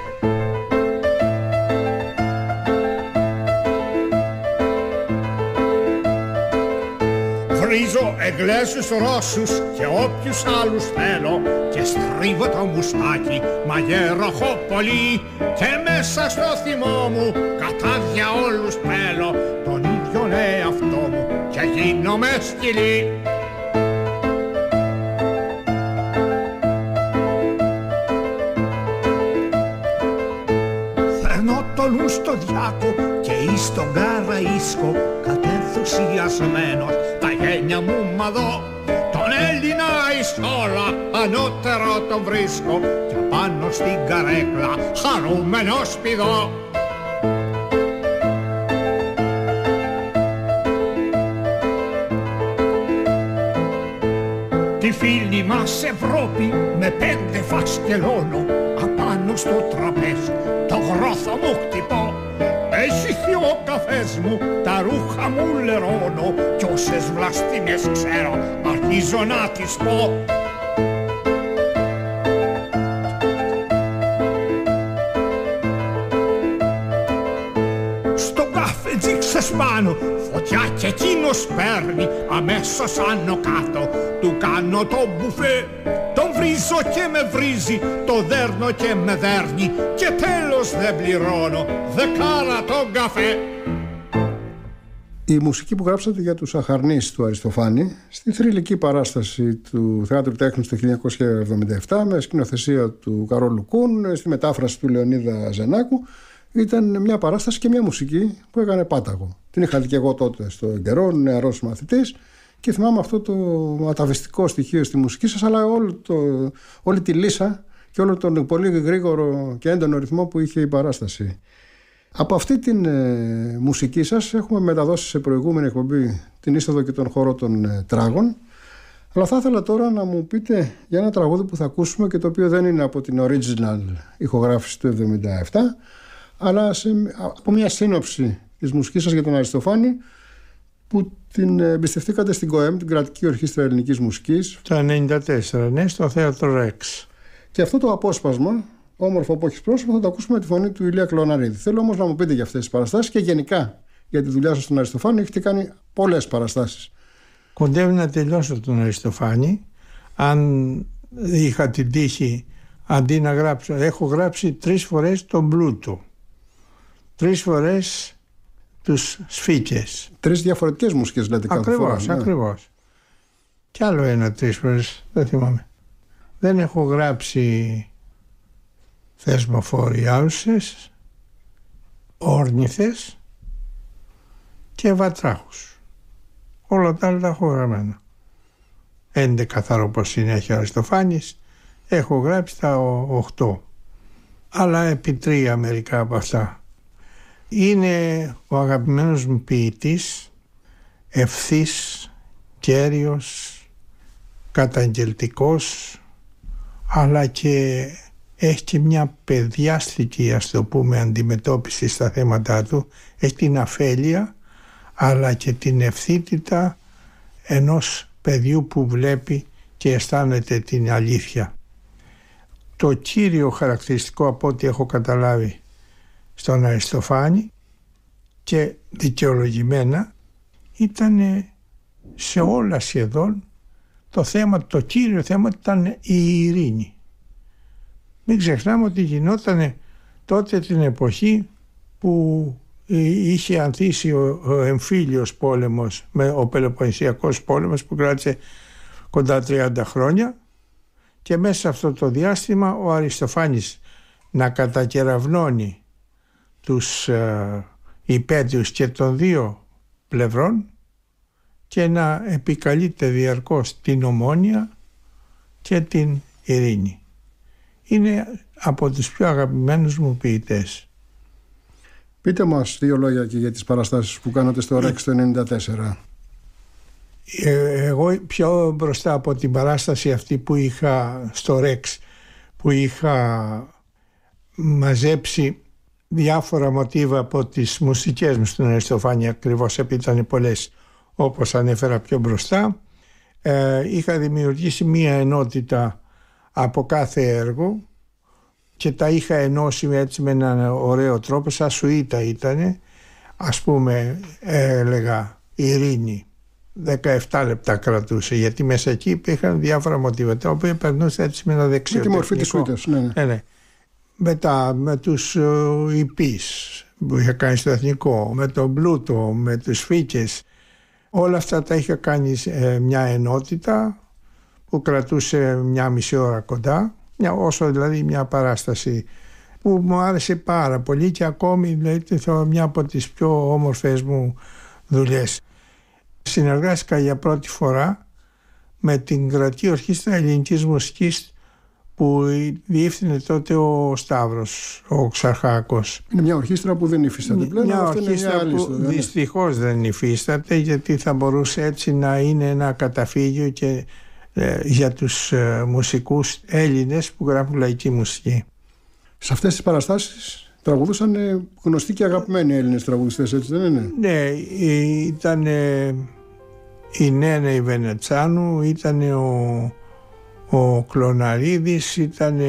Βρίζω Εγγλέζους, Ρώσους και όποιους άλλους θέλω και στρίβω το μουστάκι μαγεροχώ πολύ και μέσα στο θυμό μου κατάδια όλους πέλω τον ίδιο εαυτό μου και γίνομαι σκυλή. Φέρνω το νου στο διάκο και εις τον Καραΐσκο κατενθουσιασμένος τα γένια μου μαδώ. Τον Έλληνα εις όλα ανώτερο τον βρίσκω και πάνω στην καρέκλα χαρούμενος πηδώ. Τη φίλη μας Ευρώπη με πέντε φασκελώνω, απάνω στο τραπέζι το γρόθο μου χτυπώ. Έχει ο καφές μου, τα ρούχα μου λερώνω κι όσες βλαστήμες ξέρω αρχίζω να τις πω. Στον καφετζί ξεσπάνω, φωτιά κι εκείνος παίρνει αμέσως άνω κάτω. Του κάνω το μπουφέ, τον βρίζω και με βρίζει, το δέρνω και με δέρνει και τέλος δεν πληρώνω δεκάρα τον καφέ. Η μουσική που γράψατε για τους Αχαρνείς του Αριστοφάνη στη θρυλική παράσταση του Θεάτρου Τέχνης το χίλια εννιακόσια εβδομήντα επτά με σκηνοθεσία του Καρόλου Κούν, στη μετάφραση του Λεωνίδα Ζενάκου, ήταν μια παράσταση και μια μουσική που έκανε πάταγο. Την είχα δει και εγώ τότε στον καιρό, νεαρός μαθητής, και θυμάμαι αυτό το αταβιστικό στοιχείο στη μουσική σας, αλλά όλο το, όλη τη λύσα και όλο τον πολύ γρήγορο και έντονο ρυθμό που είχε η παράσταση. Από αυτή την ε, μουσική σας έχουμε μεταδώσει σε προηγούμενη εκπομπή την είσοδο και τον χώρο των ε, τράγων, αλλά θα ήθελα τώρα να μου πείτε για ένα τραγούδι που θα ακούσουμε και το οποίο δεν είναι από την original ηχογράφηση του εβδομήντα επτά, αλλά σε, από μια σύνοψη της μουσικής σας για τον Αριστοφάνη που την εμπιστευτήκατε στην ΚΟΕΜ, την Κρατική Ορχήστρα Ελληνικής Μουσικής, το ενενήντα τέσσερα, ναι, στο Θέατρο Ρεξ. Και αυτό το απόσπασμα, όμορφο που έχεις πρόσωπο, θα το ακούσουμε με τη φωνή του Ηλία Κλωναρίδη. Θέλω όμως να μου πείτε για αυτές τις παραστάσεις και γενικά για τη δουλειά σας στον Αριστοφάνη. Έχετε κάνει πολλές παραστάσεις. Κοντεύει να τελειώσω τον Αριστοφάνη. Αν είχα την τύχη, αντί να γράψω, έχω γράψει τρεις φορές τον Πλούτο, τρεις φορές τους Σφίκες. Τρεις διαφορετικές μουσικές λέτε κάθε φορά. Ακριβώς, ακριβώς. Κι άλλο ένα τρεις φορές, δεν θυμάμαι. Δεν έχω γράψει θεσμοφόροι-άουσες, όρνηθες και βατράχους. Όλα τα άλλα τα έχω γραμμένα. έντεκα θαρώ πως είναι έχει ο Αριστοφάνης, έχω γράψει τα οκτώ. Αλλά επί τρία μερικά από αυτά. Είναι ο αγαπημένος μου ποιητής, ευθύς, κέριος, καταγγελτικός, αλλά και έχει και μια παιδιάστικη, ας το πούμε, αντιμετώπιση στα θέματα του. Έχει την αφέλεια αλλά και την ευθύτητα ενός παιδιού που βλέπει και αισθάνεται την αλήθεια. Το κύριο χαρακτηριστικό από ό,τι έχω καταλάβει στον Αριστοφάνη και δικαιολογημένα ήταν σε όλα σχεδόν το θέμα, το κύριο θέμα ήταν η ειρήνη. Μην ξεχνάμε ότι γινόταν τότε την εποχή που είχε ανθίσει ο, ο εμφύλιος πόλεμος, με ο Πελοποννησιακός πόλεμος που κράτησε κοντά τριάντα χρόνια, και μέσα σε αυτό το διάστημα ο Αριστοφάνης να κατακεραυνώνει τους ε, υπέτειους και των δύο πλευρών και να επικαλείται διαρκώς την ομόνοια και την ειρήνη. Είναι από τους πιο αγαπημένους μου ποιητές. Πείτε μας δύο λόγια και για τις παραστάσεις που κάνατε στο Ρεξ το ενενήντα τέσσερα. Ε, εγώ πιο μπροστά από την παράσταση αυτή που είχα στο Ρεξ, που είχα μαζέψει διάφορα μοτίβα από τις μουσικές μου στον Αριστοφάνη, ακριβώς επειδή ήταν πολλές όπως ανέφερα πιο μπροστά, ε, είχα δημιουργήσει μία ενότητα από κάθε έργο και τα είχα ενώσει έτσι με έναν ωραίο τρόπο, σαν σουίτα ήτανε. Ας πούμε, έλεγα ειρήνη, δεκαεπτά λεπτά κρατούσε, γιατί μέσα εκεί υπήρχαν διάφορα μοτίβα τα οποία περνούσε έτσι με ένα δεξιό. Με τη μορφή της σουίτας, ναι, ναι. ναι, ναι. Μετά με τους uh, υπείς που είχα κάνει στο Εθνικό, με τον Πλούτο, με τους Φίκες, όλα αυτά τα είχα κάνει ε, μια ενότητα που κρατούσε μια μισή ώρα κοντά, μια, όσο δηλαδή μια παράσταση που μου άρεσε πάρα πολύ και ακόμη δηλαδή τη θεωρώ μια από τις πιο όμορφες μου δουλειές. Συνεργάστηκα για πρώτη φορά με την Κρατική Ορχήστρα Ελληνικής Μουσικής που διεύθυνε τότε ο Σταύρος, ο Ξαρχάκος. Είναι μια ορχήστρα που δεν υφίσταται πλέον. Μια ορχήστρα που ιστορία, δυστυχώς δεν υφίσταται, γιατί θα μπορούσε έτσι να είναι ένα καταφύγιο και ε, για τους ε, μουσικούς Έλληνες που γράφουν λαϊκή μουσική. Σε αυτές τις παραστάσεις τραγουδούσαν γνωστοί και αγαπημένοι Έλληνες τραγουδιστές, έτσι δεν είναι? Ναι, ήταν ε, η Νένα η Βενετσάνου, ήταν ο ο Κλωναρίδης, ήταν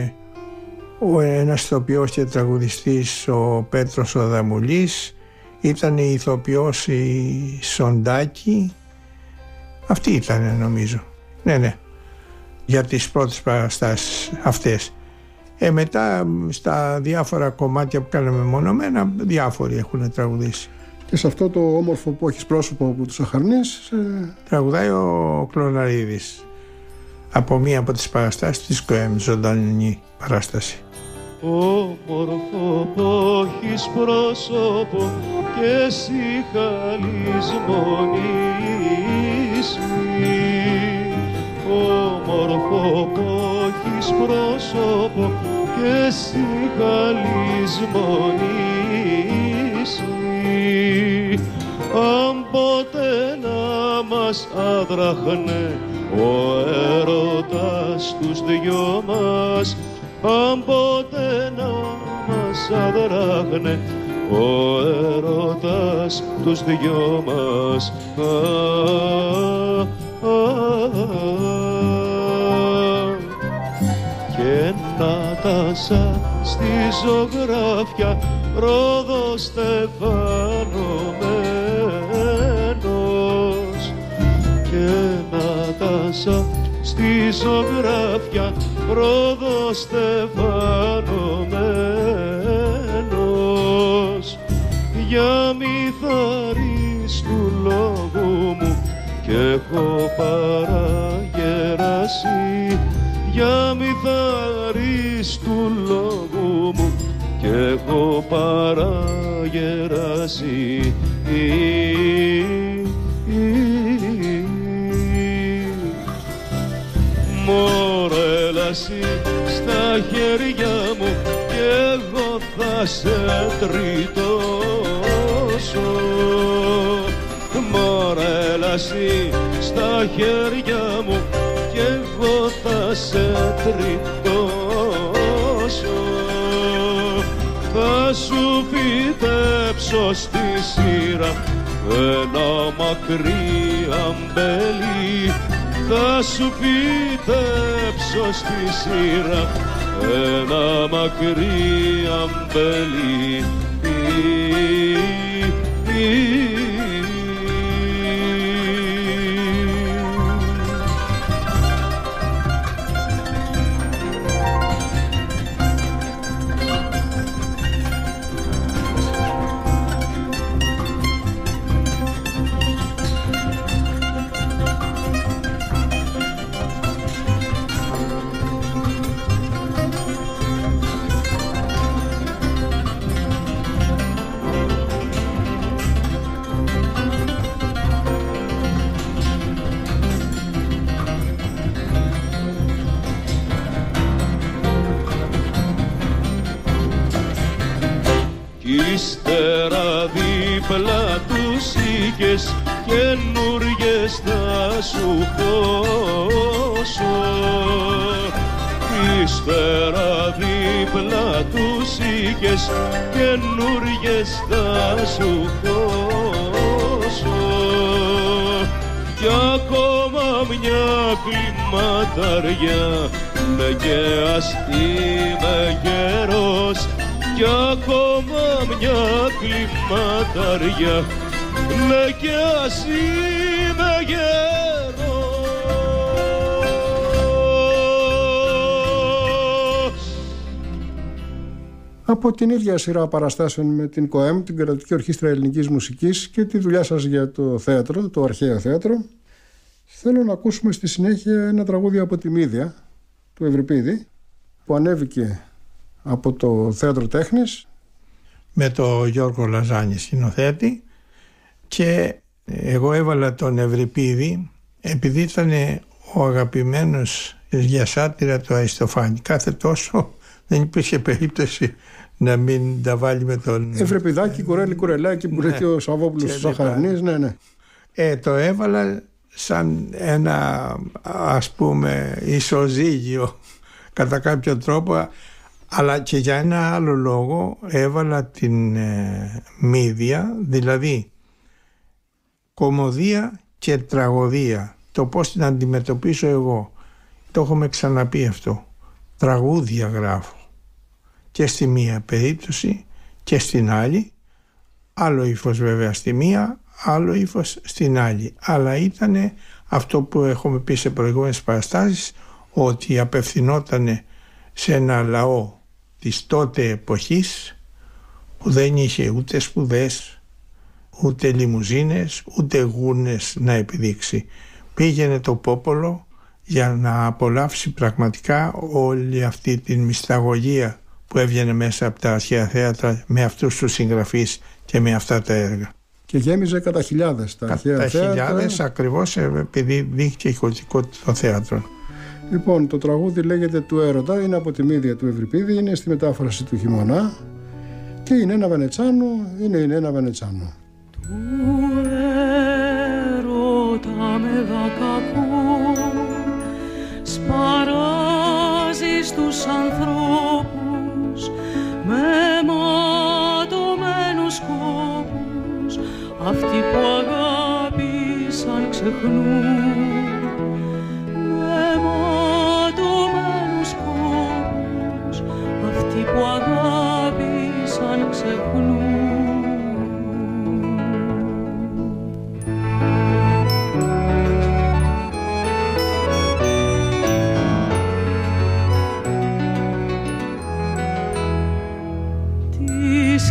ο ένας ηθοποιός και τραγουδιστής ο Πέτρος ο Δαμουλής, ήταν η ηθοποιός η Σοντάκη. Αυτή ήταν νομίζω. Ναι, ναι. Για τις πρώτες παραστάσεις αυτές. Ε, μετά στα διάφορα κομμάτια που κάναμε μονομένα, διάφοροι έχουν τραγουδήσει. Και σε αυτό το όμορφο που έχεις πρόσωπο που τους αχαρνείς... Ε... τραγουδάει ο Κλωναρίδης από μία από τις παραστάσεις της ΚΟΕΜ, ζωντανή παράσταση. Όμορφο που έχεις πρόσωπο και εσύ χαλισμονείς μη. Όμορφο που έχεις πρόσωπο και εσύ χαλισμονείς μη. Αν ποτέ να μας άδραχνε ο έρωτας τους δυο μας, αν ποτέ να μας αδράγνε ο έρωτας τους δυο μας. Α, α, α, και να τα σαν στη ζωγράφια Ρόδος στεφανωμένος, και να τα σαν στη ζωγράφια Ρόδος στεφανωμένος, για μυθαρής του λόγου μου κι έχω παραγεράσει, για μυθαρής του λόγου μου κι έχω παραγεράσει. Μωρέ λασί στα χέρια μου κι εγώ θα σε τριτώσω. Μωρέ λασί στα χέρια μου κι εγώ θα σε τριτώσω. Θα σου φυτέψω στη σειρά ένα μακρύ αμπέλι, θα σου φυτέψω στη σειρά ένα μακρύ αμπέλι. ύστερα δίπλα τους είχες, καινούριες θα σου δώσω. Ύστερα δίπλα τους είχες, καινούριες θα σου δώσω. Κι ακόμα μια κλιματαριά, ναι και ας είμαι γερός. Κι ακόμα μια κλιματαριά, ναι και ας είμαι γερός. Από την ίδια σειρά παραστάσεων με την ΚΟΕΜ, την Κρατική Ορχήστρα Ελληνικής Μουσικής, και τη δουλειά σας για το θέατρο, το αρχαίο θέατρο, θέλω να ακούσουμε στη συνέχεια ένα τραγούδι από τη Μύδια του Ευρυπίδη, που ανέβηκε από το Θέατρο Τέχνης με τον Γιώργο Λαζάνη σκηνοθέτη, και εγώ έβαλα τον Ευρυπίδη επειδή ήταν ο αγαπημένος για σάτυρα του Αριστοφάνη. Κάθε τόσο δεν υπήρχε περίπτωση να μην τα βάλει με τον Ευρυπηδάκι, κουρέλι, κουρελάκι που λέει ο Σαββόπουλος του Σαχαρνής. Ναι, ναι. Ε, το έβαλα σαν ένα, ας πούμε, ισοζύγιο κατά κάποιο τρόπο, αλλά και για ένα άλλο λόγο έβαλα την ε, Μύδια, δηλαδή κωμωδία και τραγωδία, το πώς την αντιμετωπίσω εγώ. Το έχουμε ξαναπεί αυτό. Τραγούδια γράφω και στη μία περίπτωση και στην άλλη, άλλο ύφος βέβαια στη μία, άλλο ύφος στην άλλη, αλλά ήταν αυτό που έχουμε πει σε προηγούμενες παραστάσεις, ότι απευθυνόταν σε ένα λαό της τότε εποχής που δεν είχε ούτε σπουδές, ούτε λιμουζίνες, ούτε γούνες να επιδείξει. Πήγαινε το πόπολο για να απολαύσει πραγματικά όλη αυτή την μυσταγωγία που έβγαινε μέσα από τα αρχαία θέατρα με αυτούς τους συγγραφείς και με αυτά τα έργα. Και γέμιζε κατά χιλιάδες τα αρχαία θέατρα. Κατά χιλιάδες, ακριβώς επειδή δείχνει η ηχητικότητα των θέατρων. Λοιπόν, το τραγούδι λέγεται «Του έρωτα», είναι από τη Μύδια του Ευρυπίδη, είναι στη μετάφραση του Χειμωνά και είναι ένα Βενετσάνο, είναι, είναι ένα Βενετσάνο. Του έρωτα με δακακό σπαράζει στους ανθρώπους με ματωμένους σκόπους, αυτοί που αγάπησαν ξεχνούν. Που αγάπησαν ξεχνούν. Της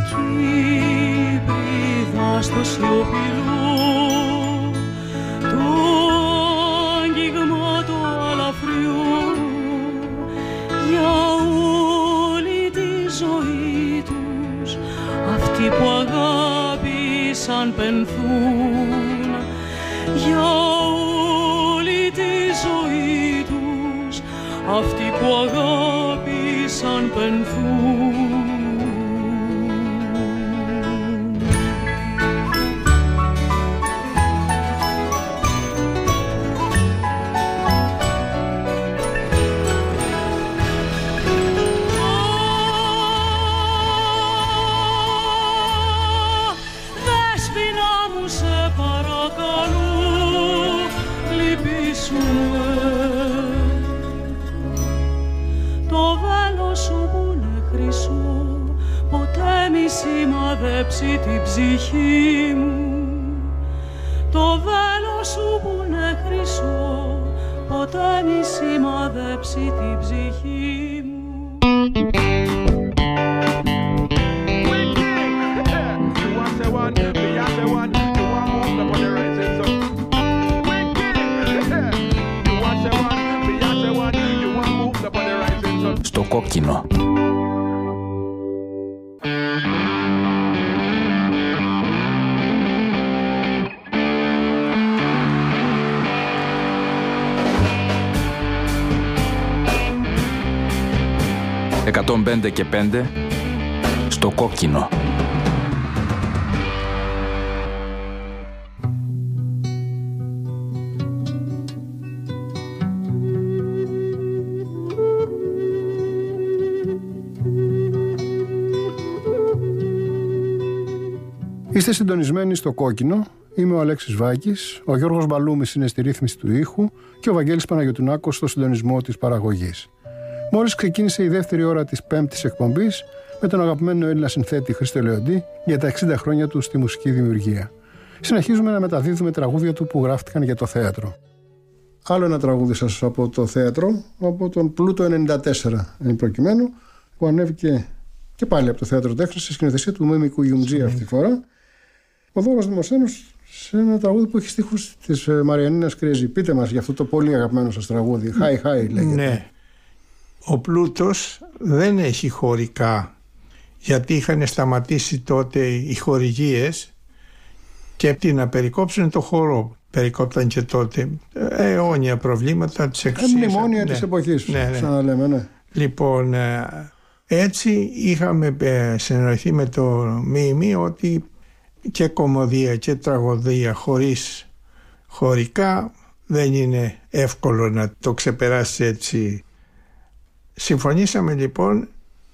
Κύπριδας το σιωπηλό, το άγγιγμα το αλαφριό, για ζωή τους, αυτοί που αγάπησαν πενθούν, για όλη τη ζωή τους, αυτοί που αγάπησαν πενθούν. Σημαδέψει την ψυχή μου, το βέλος σου που είναι χρυσό, ποτέ μη σημαδέψει την ψυχή μου. Στο κόκκινο. εκατόν πέντε και πέντε στο κόκκινο. Είστε συντονισμένοι στο Κόκκινο. Είμαι ο Αλέξης Βάκης, ο Γιώργος Μπαλούμης είναι στη ρύθμιση του ήχου και ο Βαγγέλης Παναγιωτουνάκος στο συντονισμό της παραγωγής. Μόλις ξεκίνησε η δεύτερη ώρα της πέμπτης εκπομπής με τον αγαπημένο Έλληνα συνθέτη Χρήστο Λεοντή για τα εξήντα χρόνια του στη μουσική δημιουργία. Συνεχίζουμε να μεταδίδουμε τραγούδια του που γράφτηκαν για το θέατρο. Άλλο ένα τραγούδι σας από το θέατρο, από τον Πλούτο ενενήντα τέσσερα εν προκειμένου, που ανέβηκε και πάλι από το Θέατρο Τέχνης στη σκηνοθεσία του Μίμη Κουγιουμτζή αυτή τη φορά. Ο Δώρος Δημοσθένος σε ένα τραγούδι που έχει στίχους της Μαριανίνας Κρέζη. Πείτε μας για αυτό το πολύ αγαπημένο σας τραγούδι. Χάι χάι λέγεται. Ναι. Ο Πλούτος δεν έχει χωρικά, γιατί είχαν σταματήσει τότε οι χορηγίες και τι να περικόψουν το χορό. Περικόπταν και τότε αιώνια προβλήματα της εξουσίας. Ε, μνημόνια ναι. της εποχής, ναι, ναι. σαν να λέμε, ναι. Λοιπόν, έτσι είχαμε συνεννοηθεί με το Μίμη ότι και κομμωδία και τραγωδία χωρίς χωρικά δεν είναι εύκολο να το ξεπεράσει έτσι. Συμφωνήσαμε λοιπόν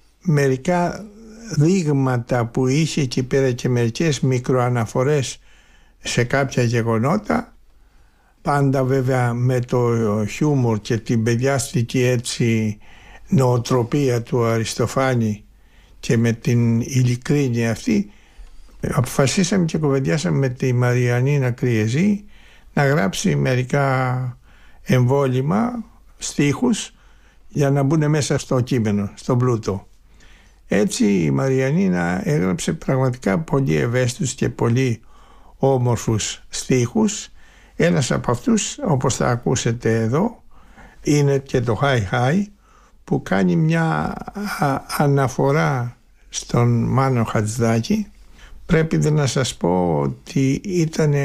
μερικά δείγματα που είχε εκεί πέρα και μερικές μικροαναφορές σε κάποια γεγονότα, πάντα βέβαια με το χιούμορ και την παιδιάστικη έτσι νοοτροπία του Αριστοφάνη και με την ειλικρίνεια αυτή, αποφασίσαμε και κουβεντιάσαμε με τη Μαριανίνα Κρέζη να γράψει μερικά εμβόλυμα, στίχους, για να μπουν μέσα στο κείμενο, στον Πλούτο. Έτσι η Μαριανίνα έγραψε πραγματικά πολύ ευαίσθητους και πολύ όμορφους στίχους. Ένας από αυτούς, όπως θα ακούσετε εδώ, είναι και το Χάι Χάι, που κάνει μια αναφορά στον Μάνο Χατζηδάκη. Πρέπει να σας πω ότι ήταν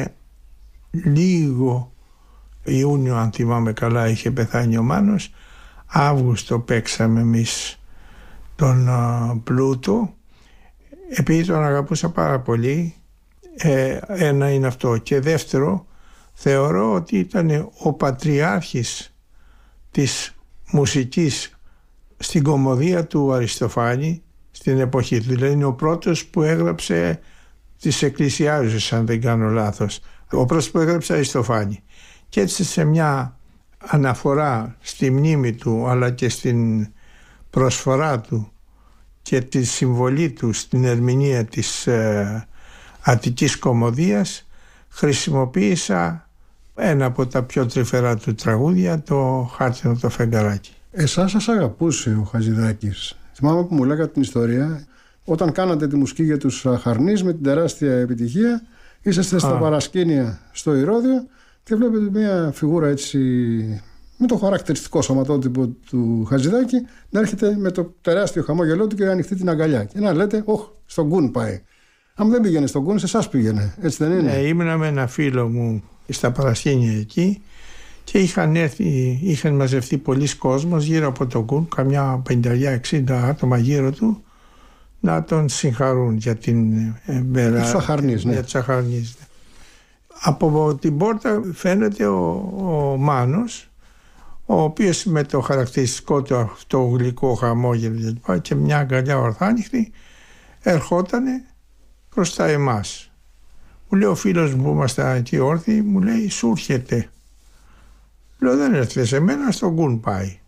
λίγο Ιούνιο, αν θυμάμαι καλά, είχε πεθάνει ο Μάνος. Αύγουστο παίξαμε εμείς τον uh, Πλούτο, επειδή τον αγαπούσα πάρα πολύ. ε, ένα είναι αυτό, και δεύτερο, θεωρώ ότι ήταν ο πατριάρχης της μουσικής στην κομμωδία του Αριστοφάνη στην εποχή του. Δηλαδή είναι ο πρώτος που έγραψε τις εκκλησιάζουσες, αν δεν κάνω λάθος, ο πρώτος που έγραψε Αριστοφάνη. Και έτσι σε μια αναφορά στη μνήμη του αλλά και στην προσφορά του και τη συμβολή του στην ερμηνεία της ε, Αττικής κομμωδίας, χρησιμοποίησα ένα από τα πιο τρυφερά του τραγούδια, το Χάρτινο το φεγγαράκι. Εσάς σας αγαπούσε ο Χατζηδάκης. Θυμάμαι που μου λέγατε την ιστορία, όταν κάνατε τη μουσική για τους Χαρνείς με την τεράστια επιτυχία, είσαστε στα παρασκήνια στο Ηρώδειο και βλέπετε μια φιγούρα έτσι με το χαρακτηριστικό σωματότυπο του Χατζηδάκη να έρχεται με το τεράστιο χαμόγελό του και να ανοιχτεί την αγκαλιά και να λέτε, όχ, στον Γκουν πάει. Αν δεν πήγαινε στον Γκουν, σε εσάς πήγαινε, έτσι δεν είναι? Ναι, ήμουνα με ένα φίλο μου στα παρασκήνια εκεί και είχαν έρθει, είχαν μαζευτεί πολλοί κόσμος γύρω από τον Γκουν, καμιά πενήντα εξήντα άτομα γύρω του, να τον συγχαρούν για την μέρα. Τους Αχαρνείς, ναι. Για τους Αχαρνείς, ναι. Από την πόρτα φαίνεται ο, ο Μάνος, ο οποίος με το χαρακτηριστικό του αυτό γλυκό χαμόγελο και, και μια αγκαλιά ορθάνυχτη ερχότανε προς τα εμάς. Μου λέει ο φίλος μου που ήμασταν εκεί όρθιοι, μου λέει, σου έρχεται. Λέω, δεν έρθει σε μένα, στον Γκουν πάει.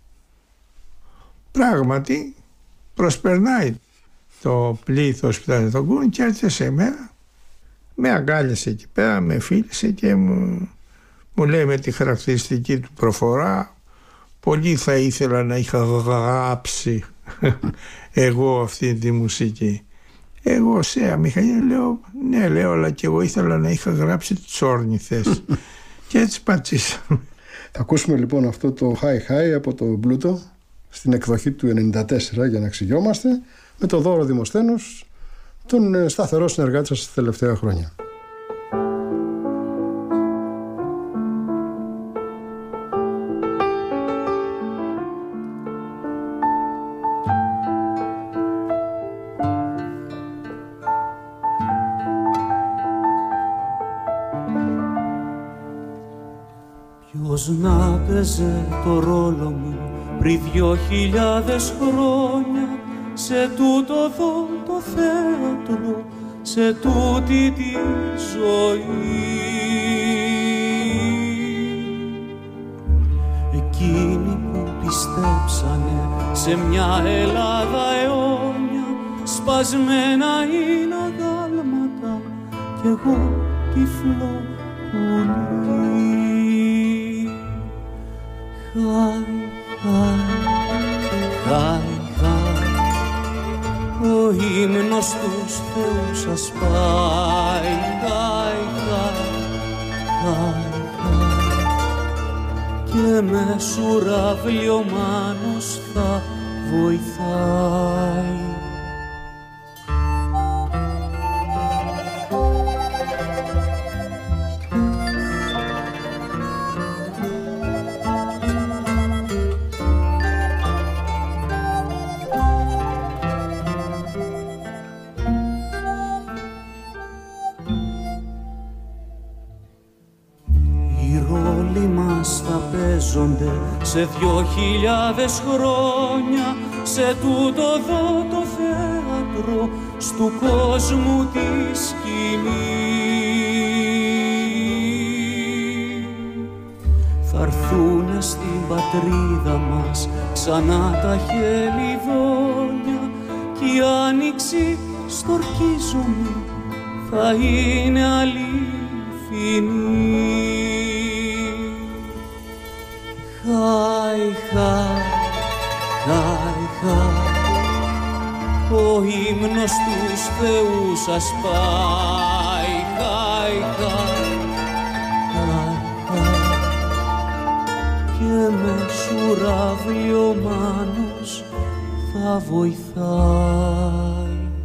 Πράγματι προσπερνάει το πλήθος που ήταν στον Γκουν και έρθει σε μένα, με αγκάλιασε εκεί πέρα, με φίλησε και μου, μου λέει με τη χαρακτηριστική του προφορά, πολύ θα ήθελα να είχα γράψει εγώ αυτή τη μουσική. Εγώ σε αμηχανία λέω, ναι, λέω, αλλά και εγώ ήθελα να είχα γράψει τους όρνηθες. Και έτσι πατσίσαμε. Θα ακούσουμε λοιπόν αυτό το High High από το Πλούτο στην εκδοχή του ενενήντα τέσσερα, για να εξηγιόμαστε, με το Δώρο Δημοσθένος, τον σταθερό συνεργάτη σας τα τελευταία χρόνια. Ποιος να παίζε το ρόλο μου πριν δυο χιλιάδες χρόνια σε τούτο εδώ το θέατρο, σε τούτη τη ζωή. Εκείνοι που πιστέψανε σε μια Ελλάδα αιώνια, σπασμένα είναι αγάλματα κι εγώ τυφλό πουλί. Χάι, χάι, χάι, χάι, ο ύμνος τους θεούς σας πάει. Χάι, χάι, χάι, χάι, και με σουραβλί ο Μάνος θα βοηθάει. Σε δυο χιλιάδες χρόνια, σε τούτο εδώ το θέατρο, στου κόσμου τη σκηνή. Θα έρθουνε στην πατρίδα μας ξανά τα χελιδόνια, κι η άνοιξη στορκίζομαι θα είναι αληθινή. Χάι, χάι, χάι, χάι, ο ύμνος τους θεούς σας πάει. Χάι, χάι, χάι, χάι, και με σουραβλί ο Μάνος θα βοηθάει.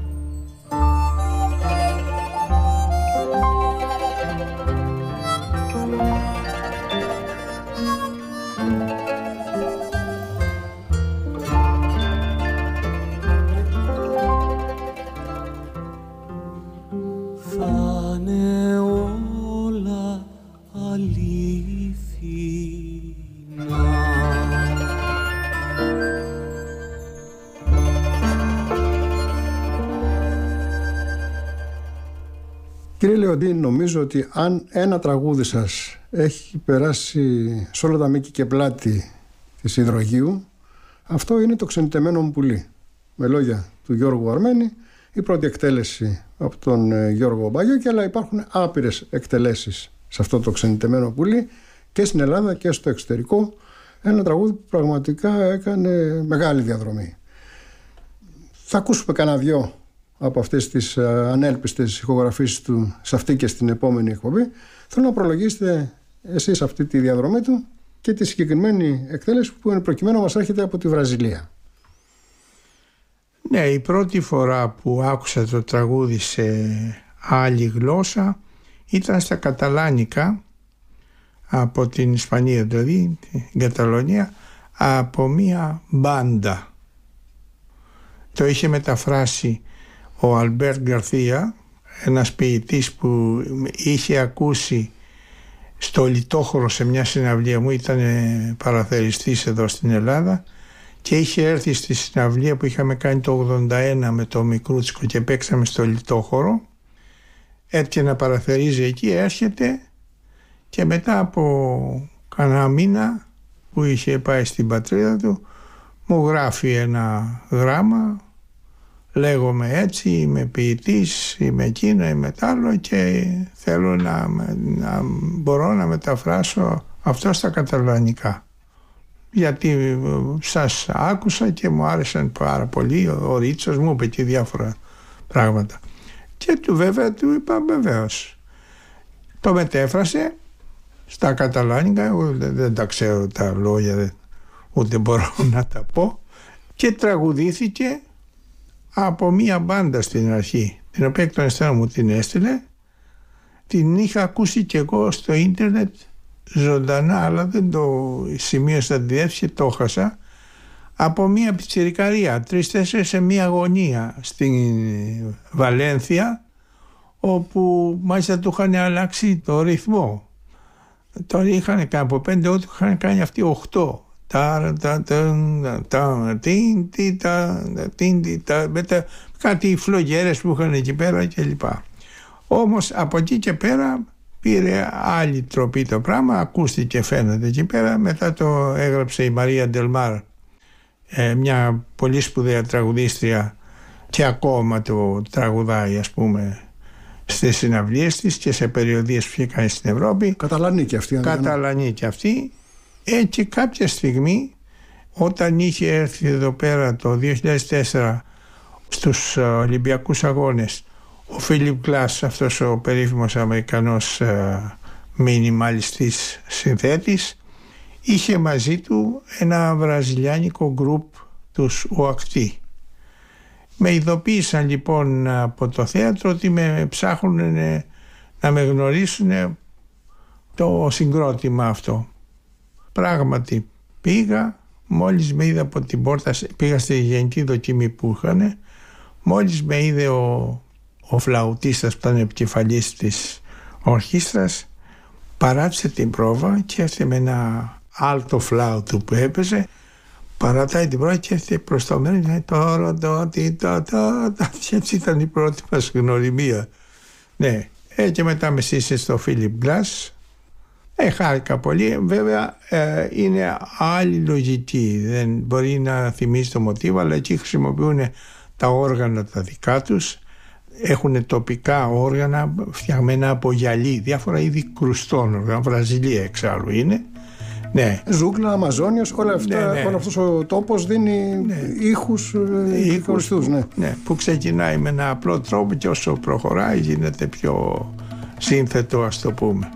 Κύριε Λεοντή, νομίζω ότι αν ένα τραγούδι σας έχει περάσει σε όλα τα μήκη και πλάτη της υδρογείου, αυτό είναι το «Ξενιτεμένο μου πουλί», με λόγια του Γιώργου Αρμένη, η πρώτη εκτέλεση από τον Γιώργο Μπαγιώκη, αλλά υπάρχουν άπειρες εκτελέσεις σε αυτό το «Ξενιτεμένο πουλί» και στην Ελλάδα και στο εξωτερικό. Ένα τραγούδι που πραγματικά έκανε μεγάλη διαδρομή. Θα ακούσουμε κανένα δυο από αυτές τις ανέλπιστες ηχογραφήσεις του σε αυτή και στην επόμενη εκπομπή. Θέλω να προλογίσετε εσείς αυτή τη διαδρομή του και τη συγκεκριμένη εκτέλεση που είναι προκειμένου μας έρχεται από τη Βραζιλία. Ναι, η πρώτη φορά που άκουσα το τραγούδι σε άλλη γλώσσα ήταν στα καταλάνικα, από την Ισπανία δηλαδή, την Καταλωνία, από μία μπάντα. Το είχε μεταφράσει ο Αλμπέρτ Γκαρθία, ένας ποιητής που είχε ακούσει στο Λιτόχωρο σε μια συναυλία μου, ήταν παραθεριστής εδώ στην Ελλάδα και είχε έρθει στη συναυλία που είχαμε κάνει το ογδόντα ένα με το Μικρούτσικο και παίξαμε στο Λιτόχωρο. Έτυχε να παραθερίζει εκεί, έρχεται και μετά από κανένα μήνα που είχε πάει στην πατρίδα του μου γράφει ένα γράμμα. Λέγομαι έτσι, είμαι ποιητής, είμαι εκείνο, είμαι τ' άλλο και θέλω να, να μπορώ να μεταφράσω αυτό στα καταλανικά. Γιατί σας άκουσα και μου άρεσαν πάρα πολύ, ο Ρίτσος μου είπε και διάφορα πράγματα. Και του βέβαια του είπα βεβαίως. Το μετέφρασε στα καταλάνικα, εγώ δεν, δεν τα ξέρω τα λόγια, ούτε μπορώ να τα πω, και τραγουδήθηκε από μία μπάντα στην αρχή, την οποία εκ των υστέρων μου την έστειλε. Την είχα ακούσει και εγώ στο ίντερνετ ζωντανά, αλλά δεν το σημείωσα τη διεύθυνση, το έχασα, από μία πιτσιρικαρία, τρεις-τέσσερις σε μία γωνία στην Βαλένθια, όπου μάλιστα του είχαν αλλάξει το ρυθμό. Τώρα είχαν κάνει από πέντε, ό,τι είχαν κάνει αυτοί οχτώ. μετά κάτι φλογέρες που είχαν εκεί πέρα κλπ. Όμως από εκεί και πέρα πήρε άλλη τροπή το πράγμα, ακούστηκε φαίνεται εκεί πέρα. Μετά το έγραψε η Μαρία Ντελμάρ, μια πολύ σπουδαία τραγουδίστρια, και ακόμα το τραγουδάει, ας πούμε, στις συναυλίες της και σε περιοδίες που είχε κάνει στην Ευρώπη. Καταλανή και αυτή. Καταλανή και αυτή. Έτσι κάποια στιγμή, όταν είχε έρθει εδώ πέρα το δύο χιλιάδες τέσσερα στους Ολυμπιακούς Αγώνες ο Φίλιπ Γκλάς, αυτός ο περίφημος Αμερικανός μινιμαλιστής συνθέτης, είχε μαζί του ένα βραζιλιάνικο γκρουπ, τους Ουακτή. Με ειδοποίησαν λοιπόν από το θέατρο ότι με ψάχνουν να με γνωρίσουν το συγκρότημα αυτό. Πράγματι πήγα, μόλις με είδε από την πόρτα, πήγα στη γενική δοκιμή που είχαν, μόλις με είδε ο, ο φλαουτίστας που ήταν επικεφαλής της ορχήστρας, παράτησε την πρόβα και έρθει με ένα άλτο φλάουτο που έπαιζε, παρατάει την πρόβα και έρθει προς το μέλλον και τώρα το τι το το και έτσι ήταν η πρώτη μας γνωριμία. Ναι, ε, και μετά με σύστησε στο Φίλιπ Γκλάς. Ε, χάρηκα πολύ. Βέβαια ε, είναι άλλη λογική, δεν μπορεί να θυμίζει το μοτίβο, αλλά εκεί χρησιμοποιούν τα όργανα τα δικά τους, έχουν τοπικά όργανα φτιαγμένα από γυαλί, διάφορα είδη κρουστών όργανα, Βραζιλία εξάλλου είναι. Ναι. Ζούγκλα, Αμαζόνιος, όλα αυτά, ναι, ναι. Όλο αυτός ο τόπος δίνει, ναι, ήχους, ήχους που, ναι. Ναι, που ξεκινάει με ένα απλό τρόπο και όσο προχωράει γίνεται πιο σύνθετο, ας το πούμε.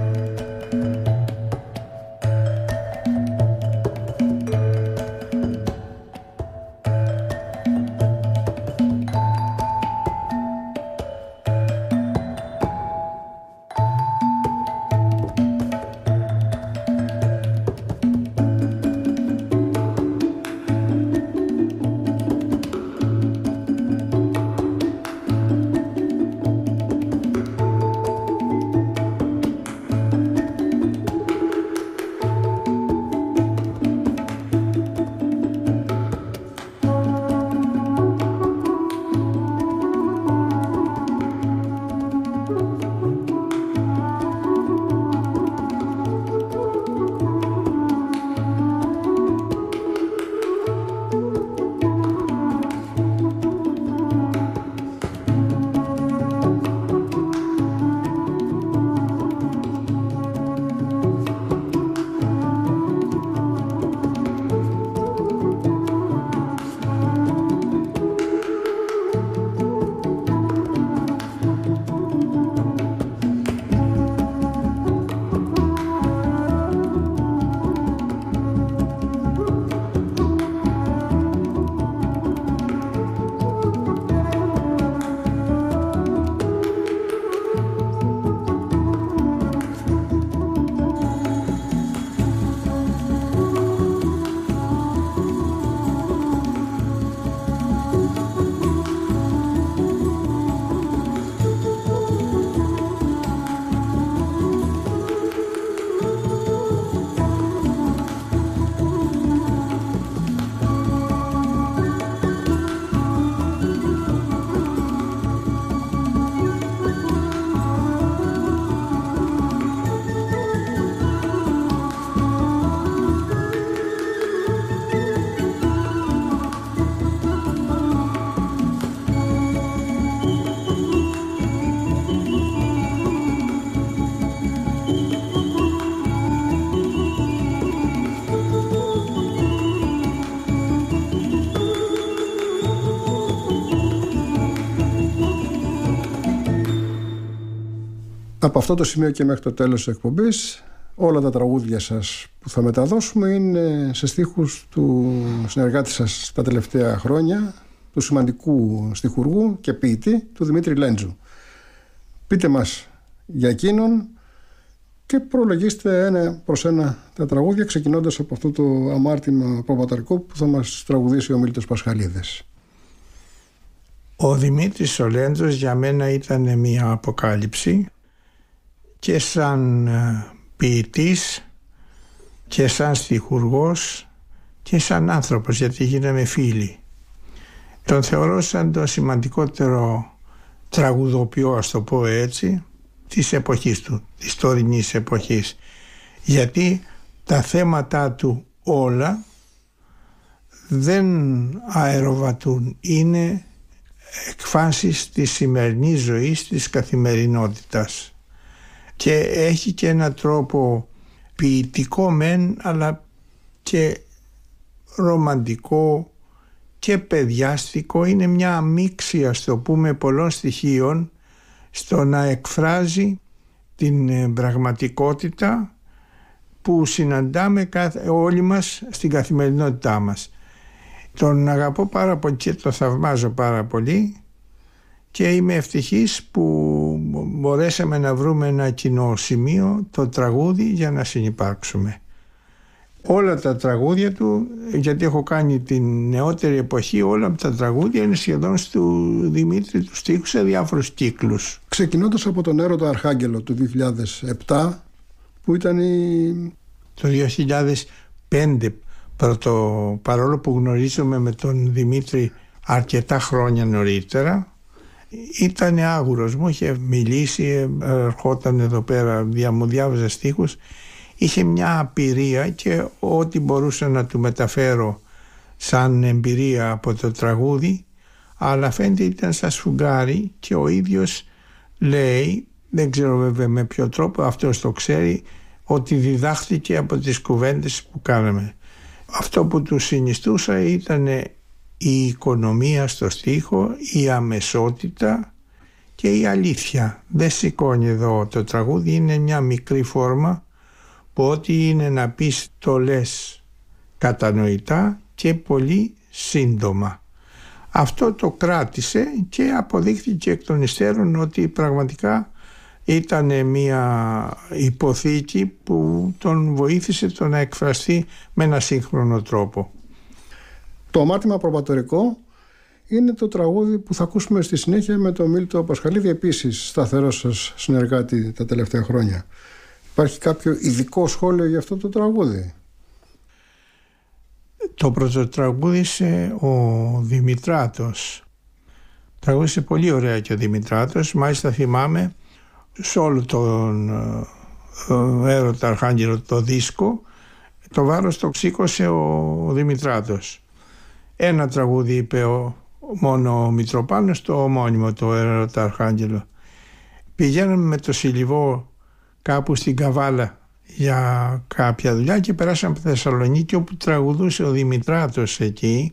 Από αυτό το σημείο και μέχρι το τέλος της εκπομπής, όλα τα τραγούδια σας που θα μεταδώσουμε είναι σε στίχους του συνεργάτη σας τα τελευταία χρόνια, του σημαντικού στιχουργού και ποιητή, του Δημήτρη Λέντζου. Πείτε μας για εκείνον και προλογίστε ένα προς ένα τα τραγούδια, ξεκινώντας από αυτό το αμάρτημα προβαταρικό που θα μας τραγουδήσει ο Μίλτος Πασχαλίδης. Ο Δημήτρης ο Λέντζος για μένα ήταν μια αποκάλυψη και σαν ποιητής και σαν στιχουργός και σαν άνθρωπος, γιατί γίναμε φίλοι. Τον θεωρώ σαν το σημαντικότερο τραγουδοποιό, ας το πω έτσι, της εποχής του, της τωρινής εποχής, γιατί τα θέματα του όλα δεν αεροβατούν, είναι εκφάνσεις της σημερινής ζωής, της καθημερινότητας, και έχει και έναν τρόπο ποιητικό μεν, αλλά και ρομαντικό και παιδιάστικο. Είναι μια μίξη, ας το πούμε, πολλών στοιχείων στο να εκφράζει την πραγματικότητα που συναντάμε όλοι μας στην καθημερινότητά μας. Τον αγαπώ πάρα πολύ και το θαυμάζω πάρα πολύ, και είμαι ευτυχής που μπορέσαμε να βρούμε ένα κοινό σημείο, το τραγούδι, για να συνυπάρξουμε. Όλα τα τραγούδια του, γιατί έχω κάνει την νεότερη εποχή, όλα τα τραγούδια είναι σχεδόν του Δημήτρη του στίχους σε διάφορους κύκλους. Ξεκινώντας από τον Έρωτα Αρχάγγελο του δύο χιλιάδες επτά, που ήταν η... Το δύο χιλιάδες πέντε πρώτο, παρόλο που γνωρίζομαι με τον Δημήτρη αρκετά χρόνια νωρίτερα, ήταν άγουρος μου, είχε μιλήσει, ερχόταν εδώ πέρα, μου διάβαζε στίχους, είχε μια απειρία και ό,τι μπορούσα να του μεταφέρω σαν εμπειρία από το τραγούδι, αλλά φαίνεται ήταν σαν σφουγγάρι, και ο ίδιος λέει, δεν ξέρω βέβαια με ποιο τρόπο, αυτός το ξέρει, ότι διδάχθηκε από τις κουβέντες που κάναμε. Αυτό που του συνιστούσα ήταν η οικονομία στο στίχο, η αμεσότητα και η αλήθεια. Δεν σηκώνει εδώ το τραγούδι, είναι μια μικρή φόρμα που ό,τι είναι να πεις το λες κατανοητά και πολύ σύντομα. Αυτό το κράτησε και αποδείχθηκε εκ των υστέρων ότι πραγματικά ήταν μια υποθήκη που τον βοήθησε το να εκφραστεί με ένα σύγχρονο τρόπο. Το αμάρτημα προπατορικό είναι το τραγούδι που θα ακούσουμε στη συνέχεια με τον Μίλτο Πασχαλίδη, επίσης σταθερός σας συνεργάτη τα τελευταία χρόνια. Υπάρχει κάποιο ειδικό σχόλιο για αυτό το τραγούδι? Το πρωτοτραγούδισε ο Δημητράτος. Τραγούδισε πολύ ωραία και ο Δημητράτος. Μάλιστα θυμάμαι σε όλο τον Έρωτα Αρχάγγελο το δίσκο, το βάρος το σήκωσε ο Δημητράτος. Ένα τραγούδι είπε ο, μόνο ο Μητροπάνος, το ομώνυμο, το Έρωτα Αρχάγγελο. Πηγαίναμε με το Σιλιβό κάπου στην Καβάλα για κάποια δουλειά και περάσαμε από Θεσσαλονίκη, όπου τραγουδούσε ο Δημητράτος εκεί,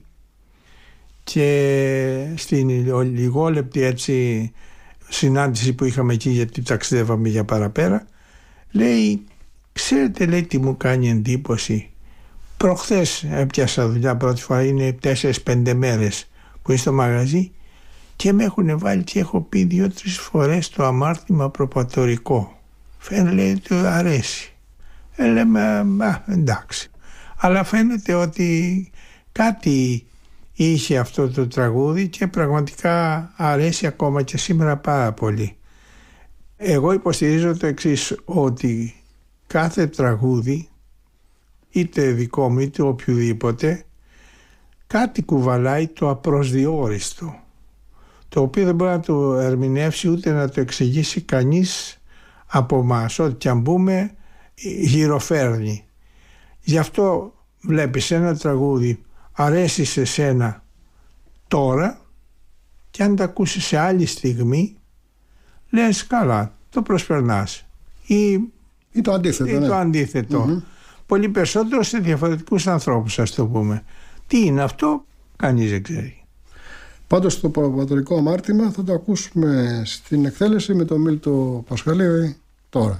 και στην λιγόλεπτη έτσι συνάντηση που είχαμε εκεί, γιατί ταξιδεύαμε για παραπέρα, λέει, ξέρετε, λέει, τι μου κάνει εντύπωση? Προχθές έπιασα δουλειά πρώτη φορά, είναι τέσσερις πέντε μέρες που είναι στο μαγαζί, και με έχουν βάλει και έχω πει δύο-τρεις φορές το αμάρτημα προπατορικό. Φαίνεται, λέει, του αρέσει. Ε, λέμε, α, εντάξει. Αλλά φαίνεται ότι κάτι είχε αυτό το τραγούδι και πραγματικά αρέσει ακόμα και σήμερα πάρα πολύ. Εγώ υποστηρίζω το εξής, ότι κάθε τραγούδι, είτε δικό μου είτε οποιοδήποτε, κάτι κουβαλάει το απροσδιόριστο, το οποίο δεν μπορεί να το ερμηνεύσει ούτε να το εξηγήσει κανείς από μας. Ό,τι κι αν πούμε γυροφέρνει. Γι' αυτό βλέπεις ένα τραγούδι αρέσει σε σένα τώρα, και αν το ακούσεις σε άλλη στιγμή λες καλά, το προσπερνάς, ή, ή το αντίθετο, ή ναι. το αντίθετο. Mm-hmm. Πολύ περισσότερο σε διαφορετικούς ανθρώπους, ας το πούμε. Τι είναι αυτό, κανείς δεν ξέρει. Πάντως το προπατορικό αμάρτημα θα το ακούσουμε στην εκτέλεση με τον Μίλτο Πασχαλίδη τώρα.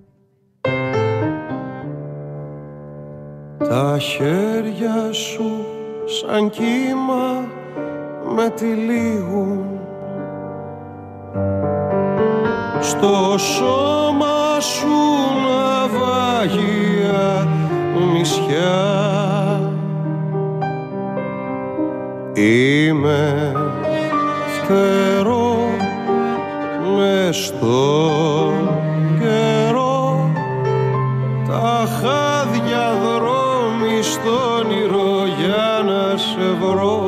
Τα χέρια σου σαν κύμα με τυλίγουν. Στο σώμα σου ναυαγία νησιά, είμαι φτερό μες στο καιρό, τα χάδια δρόμοι στο όνειρο για να σε βρω.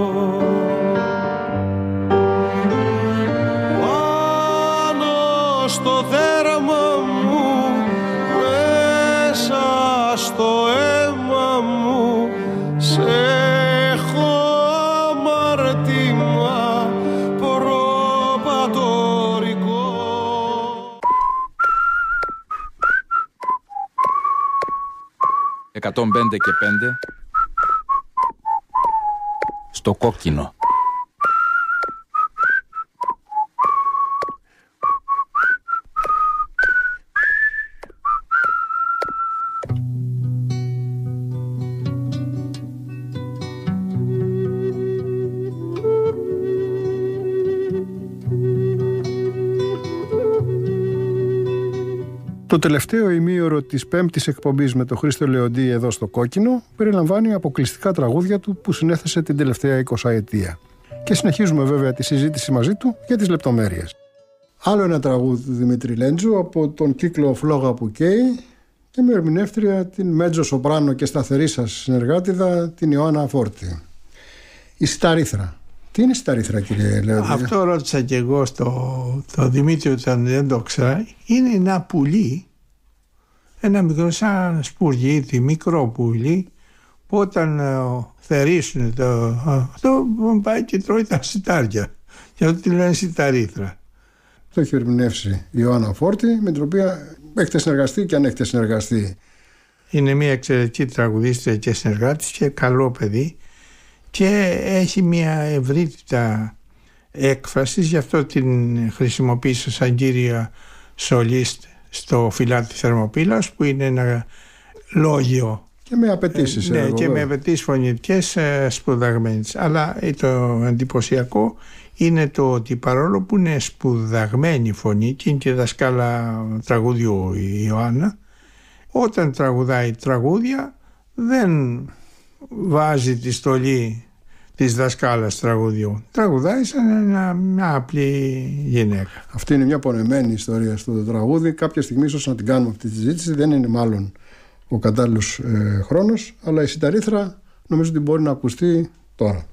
Πάνω στο δέρμα μου, μέσα στο αίμα μου, σε έχω αμαρτήμα προπατορικό. εκατόν πέντε και πέντε στο κόκκινο. Το τελευταίο ημίωρο της πέμπτης εκπομπής με τον Χρήστο Λεοντή εδώ στο Κόκκινο περιλαμβάνει αποκλειστικά τραγούδια του που συνέθεσε την τελευταία εικοσαετία. Και συνεχίζουμε βέβαια τη συζήτηση μαζί του για τις λεπτομέρειες. Άλλο ένα τραγούδι του Δημήτρη Λέντζου από τον κύκλο Φλόγα που καίει και με ερμηνεύτρια την μέτζο σοπράνο και σταθερή σας συνεργάτηδα την Ιωάννα Φόρτη. Η Σταρίθρα. Τι είναι η Σταρίθρα, κύριε Λεοντή? Αυτό ρώτησα και εγώ στο το Δημήτρη όταν δεν το ξέρα. Είναι ένα πουλί, ένα μικρό σαν σπουργίτη, μικρό πουλί, που όταν uh, θερήσουν το, αυτό πάει και τρώει τα σιτάρια. Και αυτό τη λένε Σιταρίθρα. Το έχει ερμηνεύσει η Ιωάννα Φόρτη, με την οποία έχετε συνεργαστεί και αν έχετε συνεργαστεί. Είναι μια εξαιρετική τραγουδίστρια και συνεργάτης και καλό παιδί. Και έχει μια ευρύτητα έκφραση, γι' αυτό την χρησιμοποίησα σαν κύρια σολίστ στο Φυλάδι Θερμοπύλας, που είναι ένα λόγιο. Και με απαιτήσεις. Ε, ναι, εγώ, και με απαιτήσεις φωνητικές ε, σπουδαγμένες. Αλλά ε, το εντυπωσιακό είναι το ότι παρόλο που είναι σπουδαγμένη φωνή και είναι και δασκάλα τραγουδιού η Ιωάννα, όταν τραγουδάει τραγούδια δεν βάζει τη στολή της δασκάλας τραγουδιού. Τραγουδάει σαν μια, μια απλή γυναίκα. Αυτή είναι μια πονεμένη ιστορία στο τραγούδι. Κάποια στιγμή ίσως να την κάνουμε αυτή τη συζήτηση. Δεν είναι μάλλον ο κατάλληλος ε, χρόνος, αλλά η Σιταρίθρα νομίζω ότι μπορεί να ακουστεί τώρα.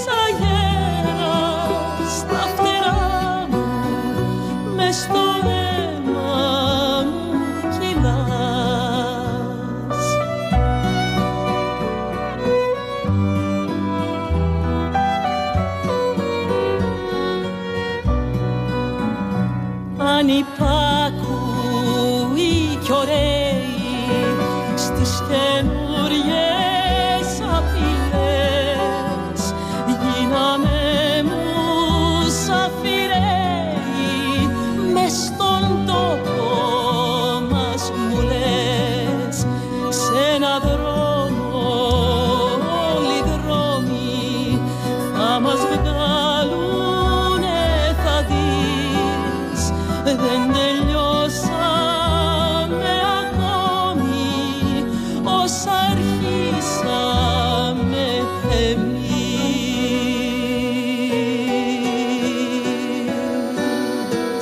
αγέρας στα φτερά μου, μες στο αίμα μου κυλάς. Αν υπάκουοι κι ωραίοι στις καινούριες απειλές, γίναμε μουσαφιρέοι μες στον τόπο μας, μου λες. Σ' ένα δρόμο όλοι οι δρόμοι θα μας βγάλουνε, θα δεις. Δεν τελειώσαμε ακόμη όσα αρχίσαμε εμείς.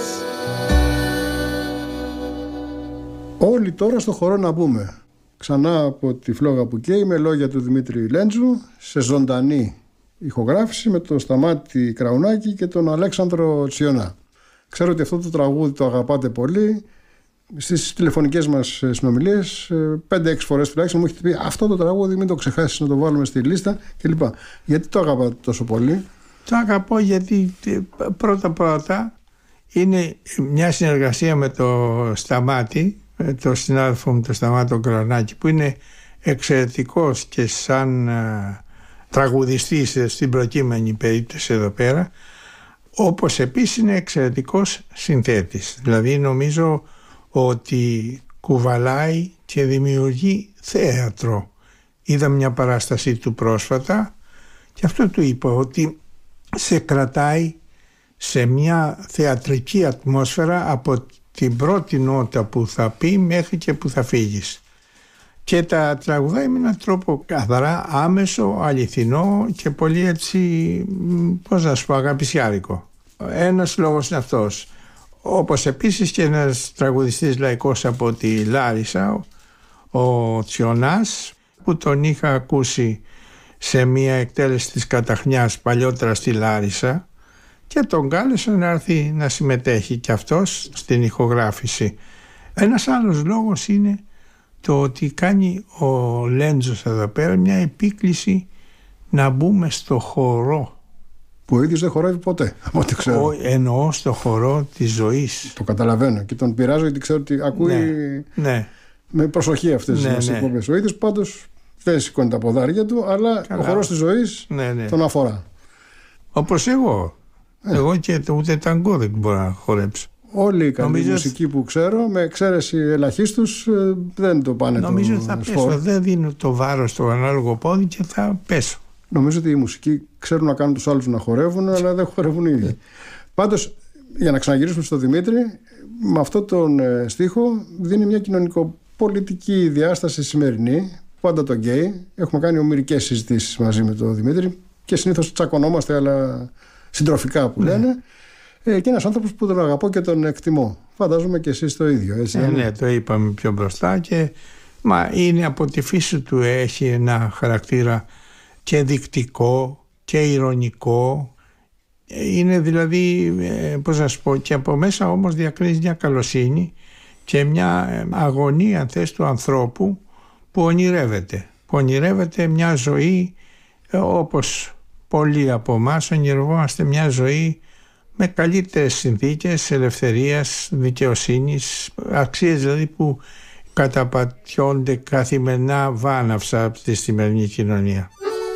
Όλοι τώρα στο χορό να μπούμε. Ξανά από τη φλόγα που καίει, με λόγια του Δημήτρη Λέντζου, σε ζωντανή ηχογράφηση με τον Σταμάτη Κραουνάκη και τον Αλέξανδρο Τσιονά. Ξέρω ότι αυτό το τραγούδι το αγαπάτε πολύ. Στις τηλεφωνικές μας συνομιλίες, πέντε έξι φορές τουλάχιστον, μου έχετε πει αυτό το τραγούδι μην το ξεχάσεις, να το βάλουμε στη λίστα κλπ. Γιατί το αγαπάτε τόσο πολύ? Το αγαπώ γιατί πρώτα πρώτα είναι μια συνεργασία με το Σταμάτη, το συνάδελφο μου, το Σταμάτη τον Κραουνάκη, που είναι εξαιρετικός και σαν α, τραγουδιστής στην προκείμενη περίπτωση εδώ πέρα, όπως επίσης είναι εξαιρετικός συνθέτης. Δηλαδή νομίζω ότι κουβαλάει και δημιουργεί θέατρο. Είδα μια παράστασή του πρόσφατα και αυτό του είπα, ότι σε κρατάει σε μια θεατρική ατμόσφαιρα από την πρώτη νότα που θα πει μέχρι και που θα φύγεις. Και τα τραγουδάει με έναν τρόπο καθαρά άμεσο, αληθινό και πολύ έτσι, πώς να σου πω, αγαπησιάρικο. Ένας λόγος είναι αυτός. Όπως επίσης και ένας τραγουδιστής λαϊκός από τη Λάρισα, ο Τσιονάς, που τον είχα ακούσει σε μια εκτέλεση της Καταχνιάς παλιότερα στη Λάρισα και τον κάλεσα να έρθει να συμμετέχει και αυτός στην ηχογράφηση. Ένας άλλος λόγος είναι το ότι κάνει ο Λέντζος εδώ πέρα μια επίκληση να μπούμε στο χορό. Που ο ίδιος δεν χορεύει ποτέ, από ό,τι ξέρω. Ο, εννοώ στο χορό της ζωής. Το καταλαβαίνω και τον πειράζω γιατί ξέρω ότι ακούει ναι, ναι. με προσοχή αυτές ναι, τις ναι. εκπομπές. Ο ίδιος πάντως δεν σηκώνει τα ποδάρια του, αλλά καλά. Ο χορός της ζωής ναι, ναι. τον αφορά. Όπως εγώ. Ε. Εγώ και ούτε ταγκό δεν μπορώ να χορέψω. Όλοι οι καλοί μουσικοί που ξέρω, με εξαίρεση ελαχίστους, δεν το πάνε. Νομίζω το θα σπορ. πέσω. Δεν δίνω το βάρος στο ανάλογο πόδι και θα πέσω. Νομίζω ότι οι μουσικοί ξέρουν να κάνουν τους άλλους να χορεύουν, αλλά δεν χορεύουν οι ίδιοι. Πάντως, για να ξαναγυρίσουμε στο Δημήτρη, με αυτόν τον ε, στίχο δίνει μια κοινωνικοπολιτική διάσταση σημερινή, πάντα το γκέι. Έχουμε κάνει ομηρικές συζητήσεις μαζί με τον Δημήτρη και συνήθως τσακωνόμαστε, αλλά συντροφικά που λένε. Ναι. Ε, και ένας άνθρωπος που τον αγαπώ και τον εκτιμώ. Φαντάζομαι και εσείς το ίδιο, έτσι. Ε, ναι, το είπαμε πιο μπροστά και μα είναι από τη φύση του, έχει ένα χαρακτήρα και δεικτικό και ηρωνικό. Είναι δηλαδή, πώς να σου πω, και από μέσα όμως διακρίνει μια καλοσύνη και μια αγωνία, αν θες, του ανθρώπου που ονειρεύεται. Που ονειρεύεται μια ζωή όπως πολλοί από εμάς ονειρευόμαστε, μια ζωή με καλύτερες συνθήκες ελευθερίας, δικαιοσύνης, αξίες δηλαδή που καταπατιώνται καθημερινά βάναυσα στη σημερινή κοινωνία.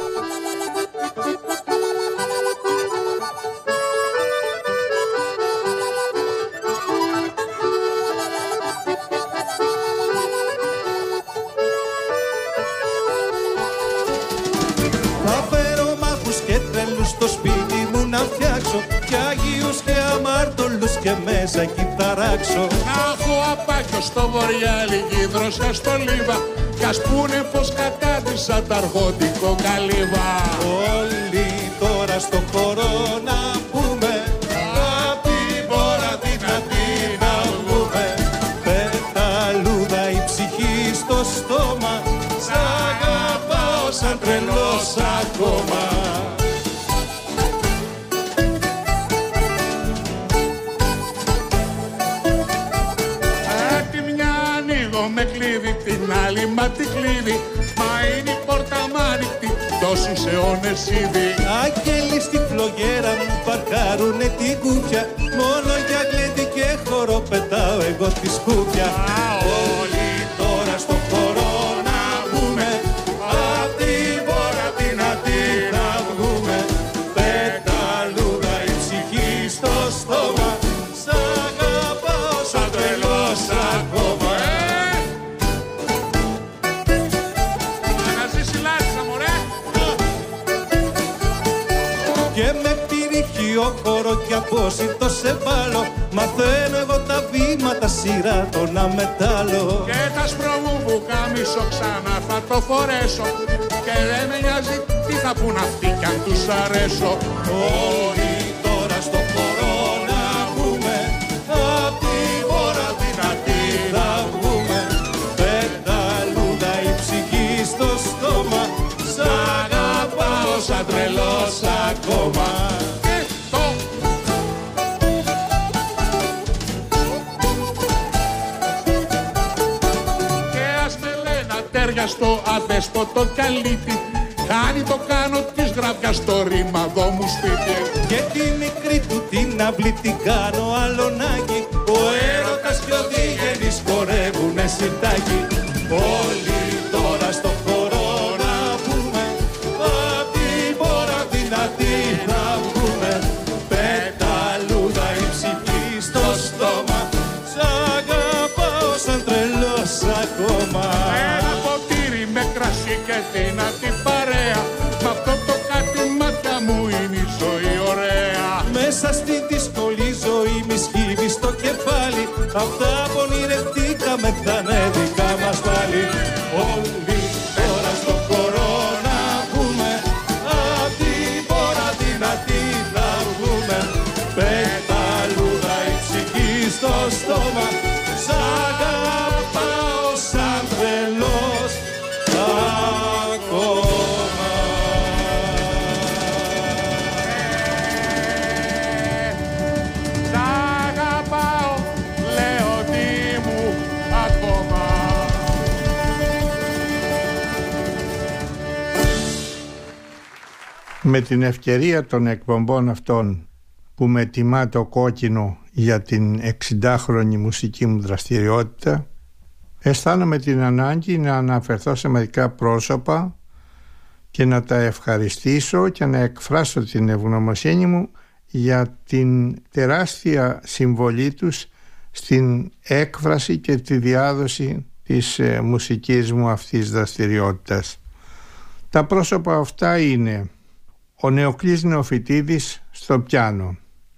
Θα φέρω μάχους και τρελούς στο σπίτι μου να φτιάξω και αγίους και αμάρτωλους και μέσα εκεί θα ράξω. Να έχω απάκιο στο βορειάλι και δροσιά στο Λίβα κι ας πούνε πως κατάτησα τ' αργότικο καλύβα. Όλοι τώρα στο χώρο να πούμε, απ' την πόρα δυνατή να βγούμε. Πεταλούδα η ψυχή στο στόμα, σ' αγαπάω σαν τρελός ακόμα. άλλη μα την κλείνει. Μα είναι η πόρτα μ' άνοιχτη τόσους αιώνες ήδη. Άγγελοι στη φλογέρα μου παρκάρουνε την κούπια. Μόνο για γλέντι και χορό πετάω εγώ τη σκούπια. Όλοι τώρα στο χορό να βγούμε, απ' την πόρα την αντί να βγούμε. Πεταλούδα η ψυχή στο στόμα, σ' αγαπάω σαν τρελός ακόμα. Και με πυρηχείο χώρο κι απόσυρτο σε βάλω. Μαθαίνω εγώ τα βήματα σειρά το να μετάλλω. Και τα σπρωμού που κάμισο ξανά θα το φορέσω. Και δεν με νοιάζει τι θα πουν αυτοί κι αν τους αρέσω. Όλοι τώρα στο χώρο να βγούμε, απ' την πόρα δυνατή θα βγούμε. Πεταλούδα η ψυχή στο στόμα, σ' αγαπάω σαν τρελός ακόμα. Και ας με λένε ατέρια στο αδέσποτο καλύτη, κάνει το κάνω της γραβιάς στο ρήμα δω μου σπίτι. Και τη μικρή του την αυλή την κάνω αλωνάκι. Ο έρωτας και ο δίγενης χορεύουνε σιρτάκι. Όλοι τώρα στο χώρο να βγούμε, απ' την πόρα δυνατή να βγούμε. Πεταλούδα η ψυχή στο στόμα, σ' αγαπάω σαν τρελός ακόμα. Ένα ποτήρι με κρασί και δυνατή παρέα, μ' αυτό το κάτι μάτια μου είναι η ζωή ωραία. Μέσα στη δύσκολη ζωή μη σκύβει στο κεφάλι, αυτά που ονειρευτήκαμε θα είναι δικά μας πάλι. Όλοι τώρα στο χώρο να βγούμε, απ' την πόρα δυνατή θα βγούμε. Πεταλούδα η ψυχή στο στόμα, σ' αγαπάω σαν τρελός ακόμα. Με την ευκαιρία των εκπομπών αυτών που με τιμά το Κόκκινο για την εξηντάχρονη μουσική μου δραστηριότητα, αισθάνομαι την ανάγκη να αναφερθώ σε μερικά πρόσωπα και να τα ευχαριστήσω και να εκφράσω την ευγνωμοσύνη μου για την τεράστια συμβολή τους στην έκφραση και τη διάδοση της ε, μουσικής μου αυτής δραστηριότητας. Τα πρόσωπα αυτά είναι ο Νεοκλής Νεοφυτίδης στο πιάνο,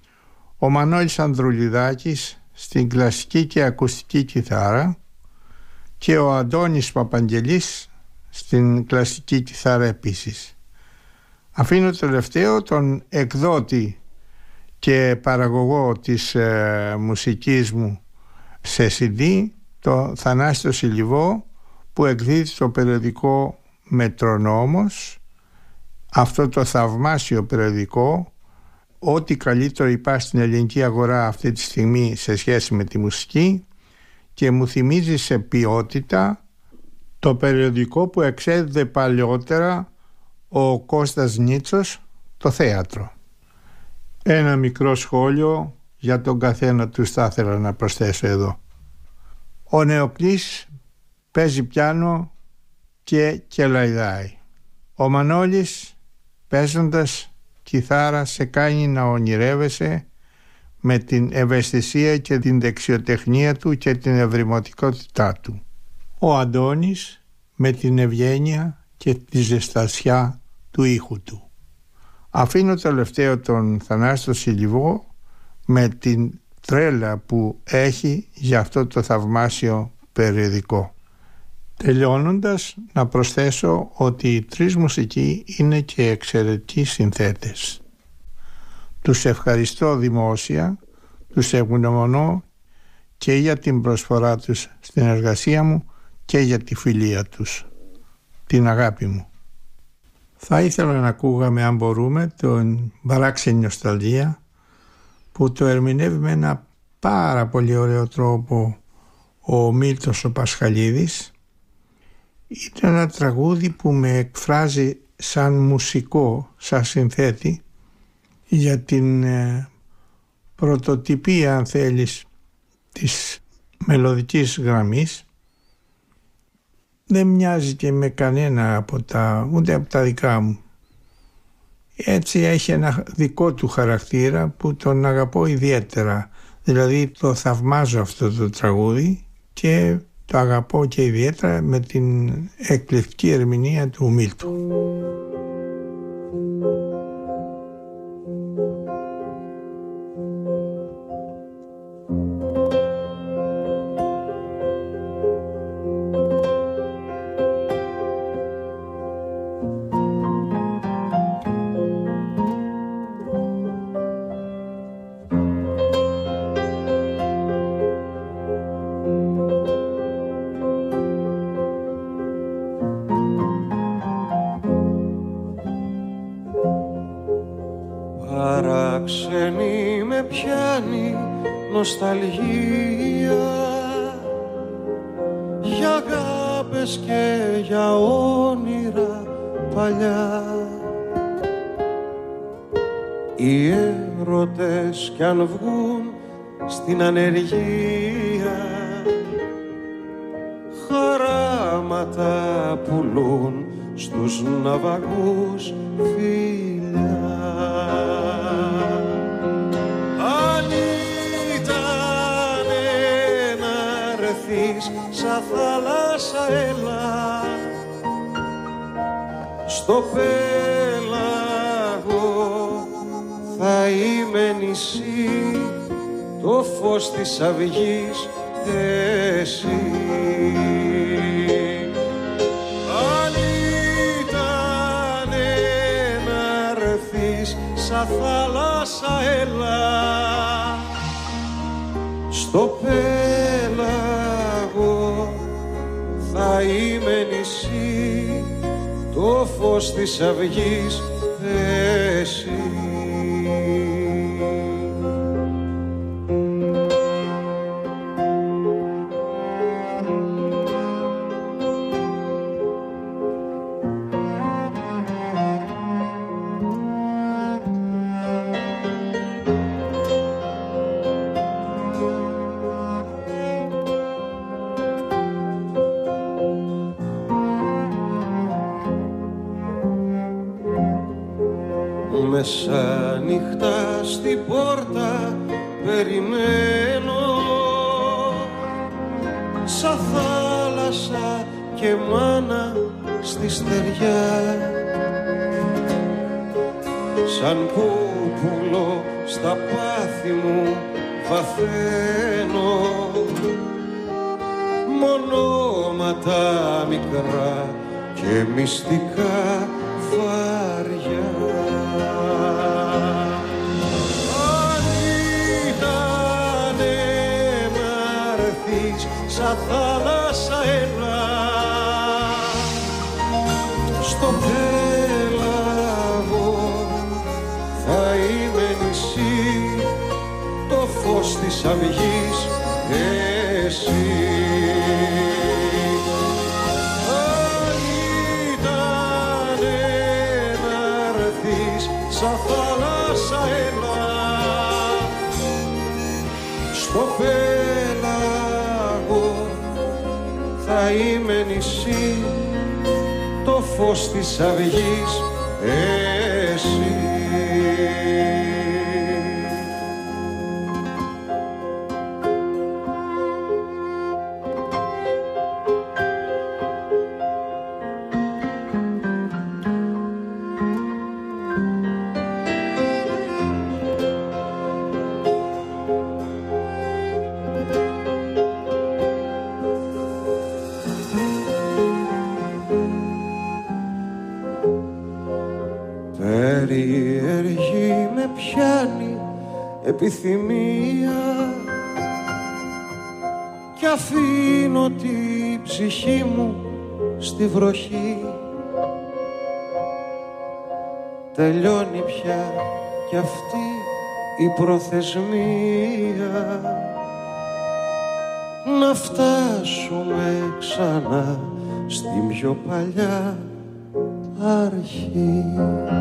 ο Μανώλης Ανδρουλιδάκης στην κλασική και ακουστική κιθάρα και ο Αντώνης Παπαγγελής στην κλασική κιθάρα επίσης. Αφήνω τελευταίο τον εκδότη και παραγωγό της ε, μουσικής μου σε σι ντι, το Θανάση Σιλιβό, που εκδίδει το περιοδικό Μετρονόμος, αυτό το θαυμάσιο περιοδικό, ό,τι καλύτερο υπάρχει στην ελληνική αγορά αυτή τη στιγμή σε σχέση με τη μουσική, και μου θυμίζει σε ποιότητα το περιοδικό που εξέδιδε παλιότερα ο Κώστας Νίτσος, το θέατρο. Ένα μικρό σχόλιο για τον καθένα τους θα ήθελα να προσθέσω εδώ. Ο Νεοκλής παίζει πιάνο και κελαϊδάει. Ο Μανώλης παίζοντας κιθάρα σε κάνει να ονειρεύεσαι με την ευαισθησία και την δεξιοτεχνία του και την ευρηματικότητά του. Ο Αντώνης με την ευγένεια και τη ζεστασιά του ήχου του. Αφήνω τελευταίο τον Θανάση Σιλιβό με την τρέλα που έχει για αυτό το θαυμάσιο περιοδικό. Τελειώνοντας, να προσθέσω ότι οι τρεις μουσικοί είναι και εξαιρετικοί συνθέτες. Τους ευχαριστώ δημόσια, τους ευγνωμονώ και για την προσφορά τους στην εργασία μου και για τη φιλία τους, την αγάπη μου. Θα ήθελα να ακούγαμε, αν μπορούμε, τον Παράξενη Νοσταλγία, που το ερμηνεύει με ένα πάρα πολύ ωραίο τρόπο ο Μίλτος ο Πασχαλίδης, Είναι ένα τραγούδι που με εκφράζει σαν μουσικό, σαν συνθέτη, για την ε, πρωτοτυπία, αν θέλεις, της μελωδικής γραμμής. Δεν μοιάζει και με κανένα από τα, ούτε από τα δικά μου. Έτσι έχει ένα δικό του χαρακτήρα που τον αγαπώ ιδιαίτερα. Δηλαδή το θαυμάζω αυτό το τραγούδι και το αγαπώ και ιδιαίτερα με την εκπληκτική ερμηνεία του Μίλτου. Παράξενη με πιάνει νοσταλγία για αγάπες και για όνειρα παλιά. Οι έρωτες κι αν βγουν στην ανεργία χαράματα πουλούν στους ναυαγούς φιλιά. Αν ήτανε να ρεθείς σαν θάλασσα έλα στο πέλαγο θα είμαι νησί το φως της αυγής εσύ. Αν ήτανε να ρεθείς σαν θάλασσα έλα στο πέλαγο θα είμαι νησί το φως της αυγής εσύ. Μέσα νύχτα στην πόρτα περιμένω σαν θάλασσα και μάνα στη στεριά, σαν πούπουλο στα πάθη μου βαθαίνω μονόματα μικρά και μυστικά βαριά. Σαν θάλασσα έλα στο πέλαγο θα είμαι νησί το φως της αυγής εσύ. Αν ήτανε να ρεθείς σαν θάλασσα έλα στο πέλαγο θα είμαι νησί το φως της αυγής εσύ. Περιέργη με πιάνει επιθυμία κι αφήνω τη ψυχή μου στη βροχή. Τελειώνει πια κι αυτή η προθεσμία να φτάσουμε ξανά στην πιο παλιά αρχή.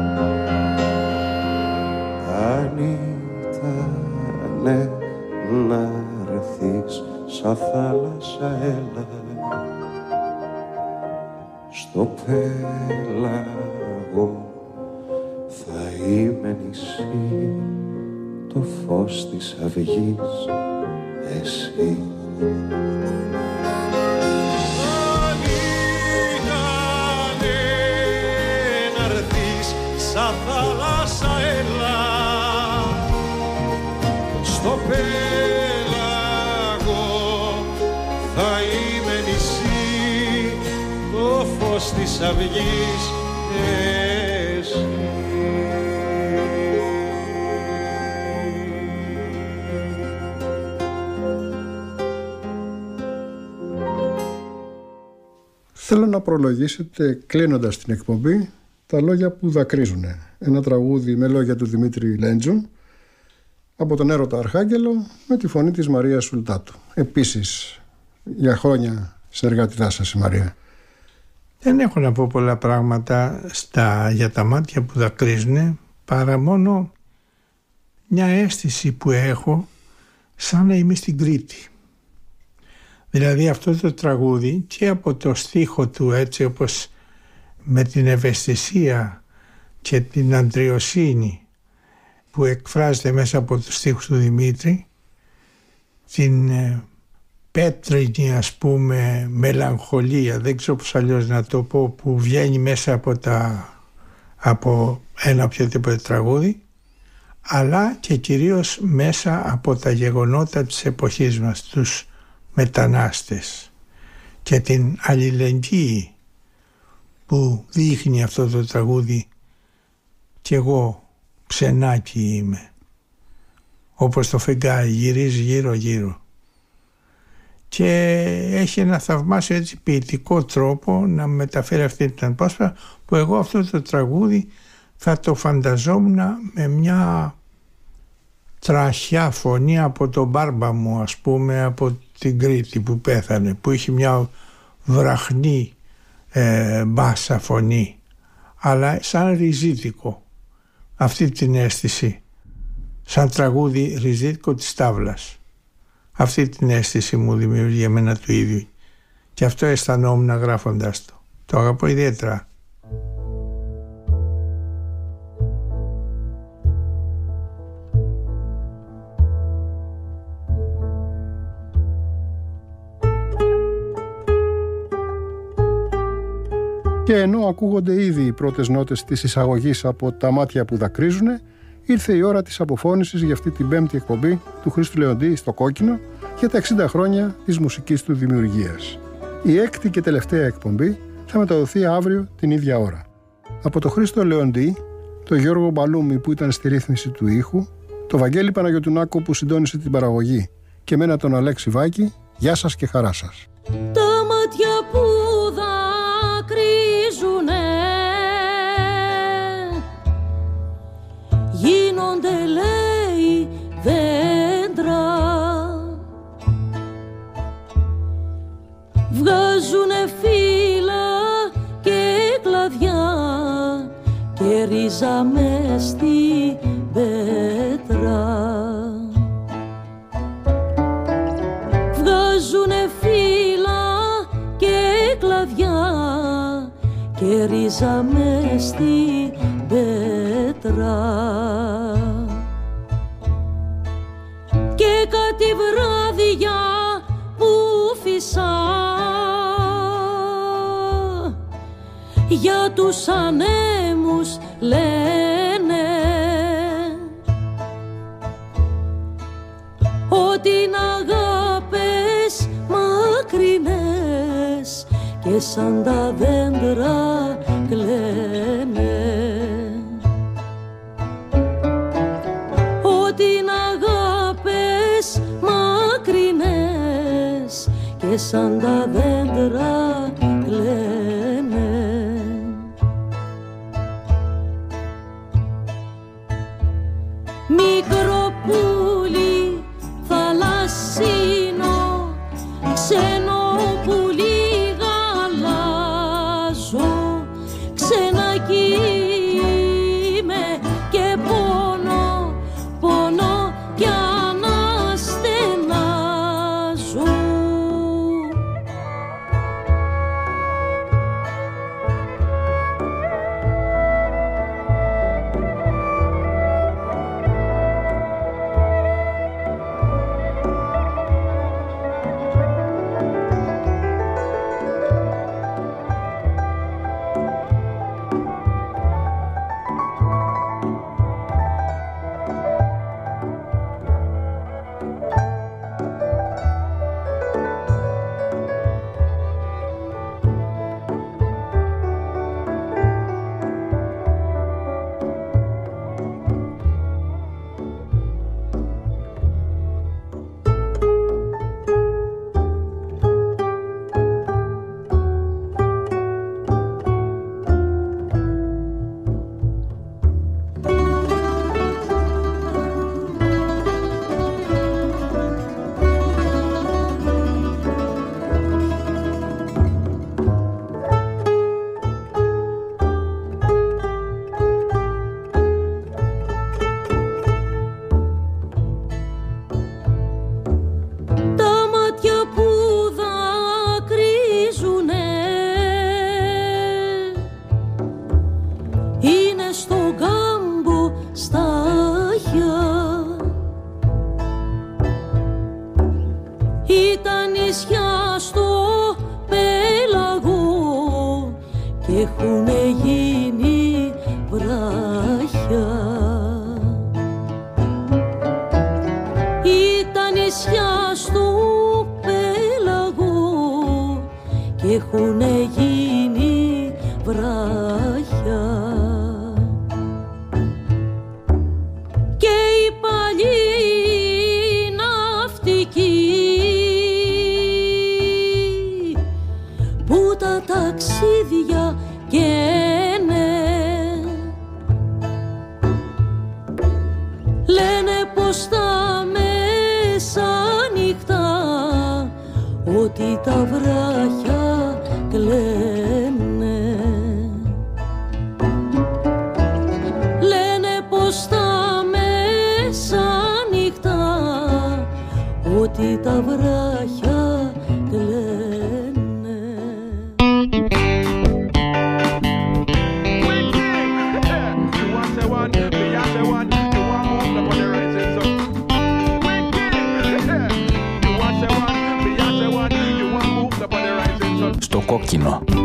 Αν ήτανε να έρθεις σαν θάλασσα έλα, στο πέλαγο θα είμαι νησί, το φως της αυγής εσύ. Αν ήτανε να έρθεις σαν θάλασσα έλα, στο πέλαγο θα είμαι νησί, το φως της αυγής εσύ. Θέλω να προλογίσετε, κλείνοντας την εκπομπή, τα λόγια που δακρύζουνε. Ένα τραγούδι με λόγια του Δημήτρη Λέντζου, από τον έρωτα Αρχάγγελο, με τη φωνή της Μαρίας Σουλτάτου. Επίσης, για χρόνια συνεργάτητά σας η Μαρία. Δεν έχω να πω πολλά πράγματα στα, για τα μάτια που δακρύζουνε, παρά μόνο μια αίσθηση που έχω σαν να είμαι στην Κρήτη. Δηλαδή αυτό το τραγούδι και από το στίχο του, έτσι όπως με την ευαισθησία και την αντριοσύνη που εκφράζεται μέσα από τους στίχους του Δημήτρη, την ε, πέτρινη ας πούμε μελαγχολία, δεν ξέρω πώς αλλιώς να το πω, που βγαίνει μέσα από, τα, από ένα οποιοδήποτε τραγούδι, αλλά και κυρίως μέσα από τα γεγονότα της εποχής μας, τους μετανάστες και την αλληλεγγύη που δείχνει αυτό το τραγούδι. Κι εγώ ξενάκι είμαι, όπως το φεγγάρι γυρίζει γύρω γύρω, και έχει ένα θαυμάσιο έτσι ποιητικό τρόπο να μεταφέρει αυτή την απόσπαση, που εγώ αυτό το τραγούδι θα το φανταζόμουν με μια τραχιά φωνή από τον μπάρμπα μου, ας πούμε, από την Κρήτη που πέθανε, που είχε μια βραχνή ε, μπάσα φωνή, αλλά σαν ριζίτικο, αυτή την αίσθηση, σαν τραγούδι ριζίτικο της τάβλας. Αυτή την αίσθηση μου δημιουργεί εμένα του ίδιου, και αυτό αισθανόμουν γράφοντας το. Το αγαπώ ιδιαίτερα. Και ενώ ακούγονται ήδη οι πρώτες νότες της εισαγωγής από τα μάτια που δακρύζουνε, ήρθε η ώρα της αποφώνησης για αυτή την πέμπτη εκπομπή του Χρήστου Λεοντή στο Κόκκινο για τα εξήντα χρόνια της μουσικής του δημιουργίας. Η έκτη και τελευταία εκπομπή θα μεταδοθεί αύριο την ίδια ώρα. Από το Χρήστο Λεοντή, το Γιώργο Μπαλούμη που ήταν στη ρύθμιση του ήχου, το Βαγγέλη Παναγιωτουνάκο που συντόνισε την παραγωγή και εμένα τον Αλέξη Βάκη, γεια σας και χαρά σας. Τα μάτια που δακρύζουνε γίνονται, λέει, δέντρα, βγάζουνε φύλλα και κλαδιά και ρίζα μες στην πέτρα. Βγάζουνε φύλλα και κλαδιά και ρίζα μες στην πέτρα. Και κάτι βράδια που φυσά για τους ανέμους λένε ότι είναι αγάπες μακρινές και σαν τα δέντρα κλαίνε. Ότι είναι αγάπες μακρινές και σαν τα δέντρα κλαίνε. Μικρό πουλί θαλασσίνο, ξένο πουλί γαλά, έχουνε γίνει βράχια. Και οι παλιοί ναυτικοί που τα ταξίδια καίνε λένε πως τα μεσάνυχτα ότι τα βράχια κλαίνε. Λένε πως τα μεσάνυχτα ότι τα βράχια κλαίνε. Στο κόκκινο.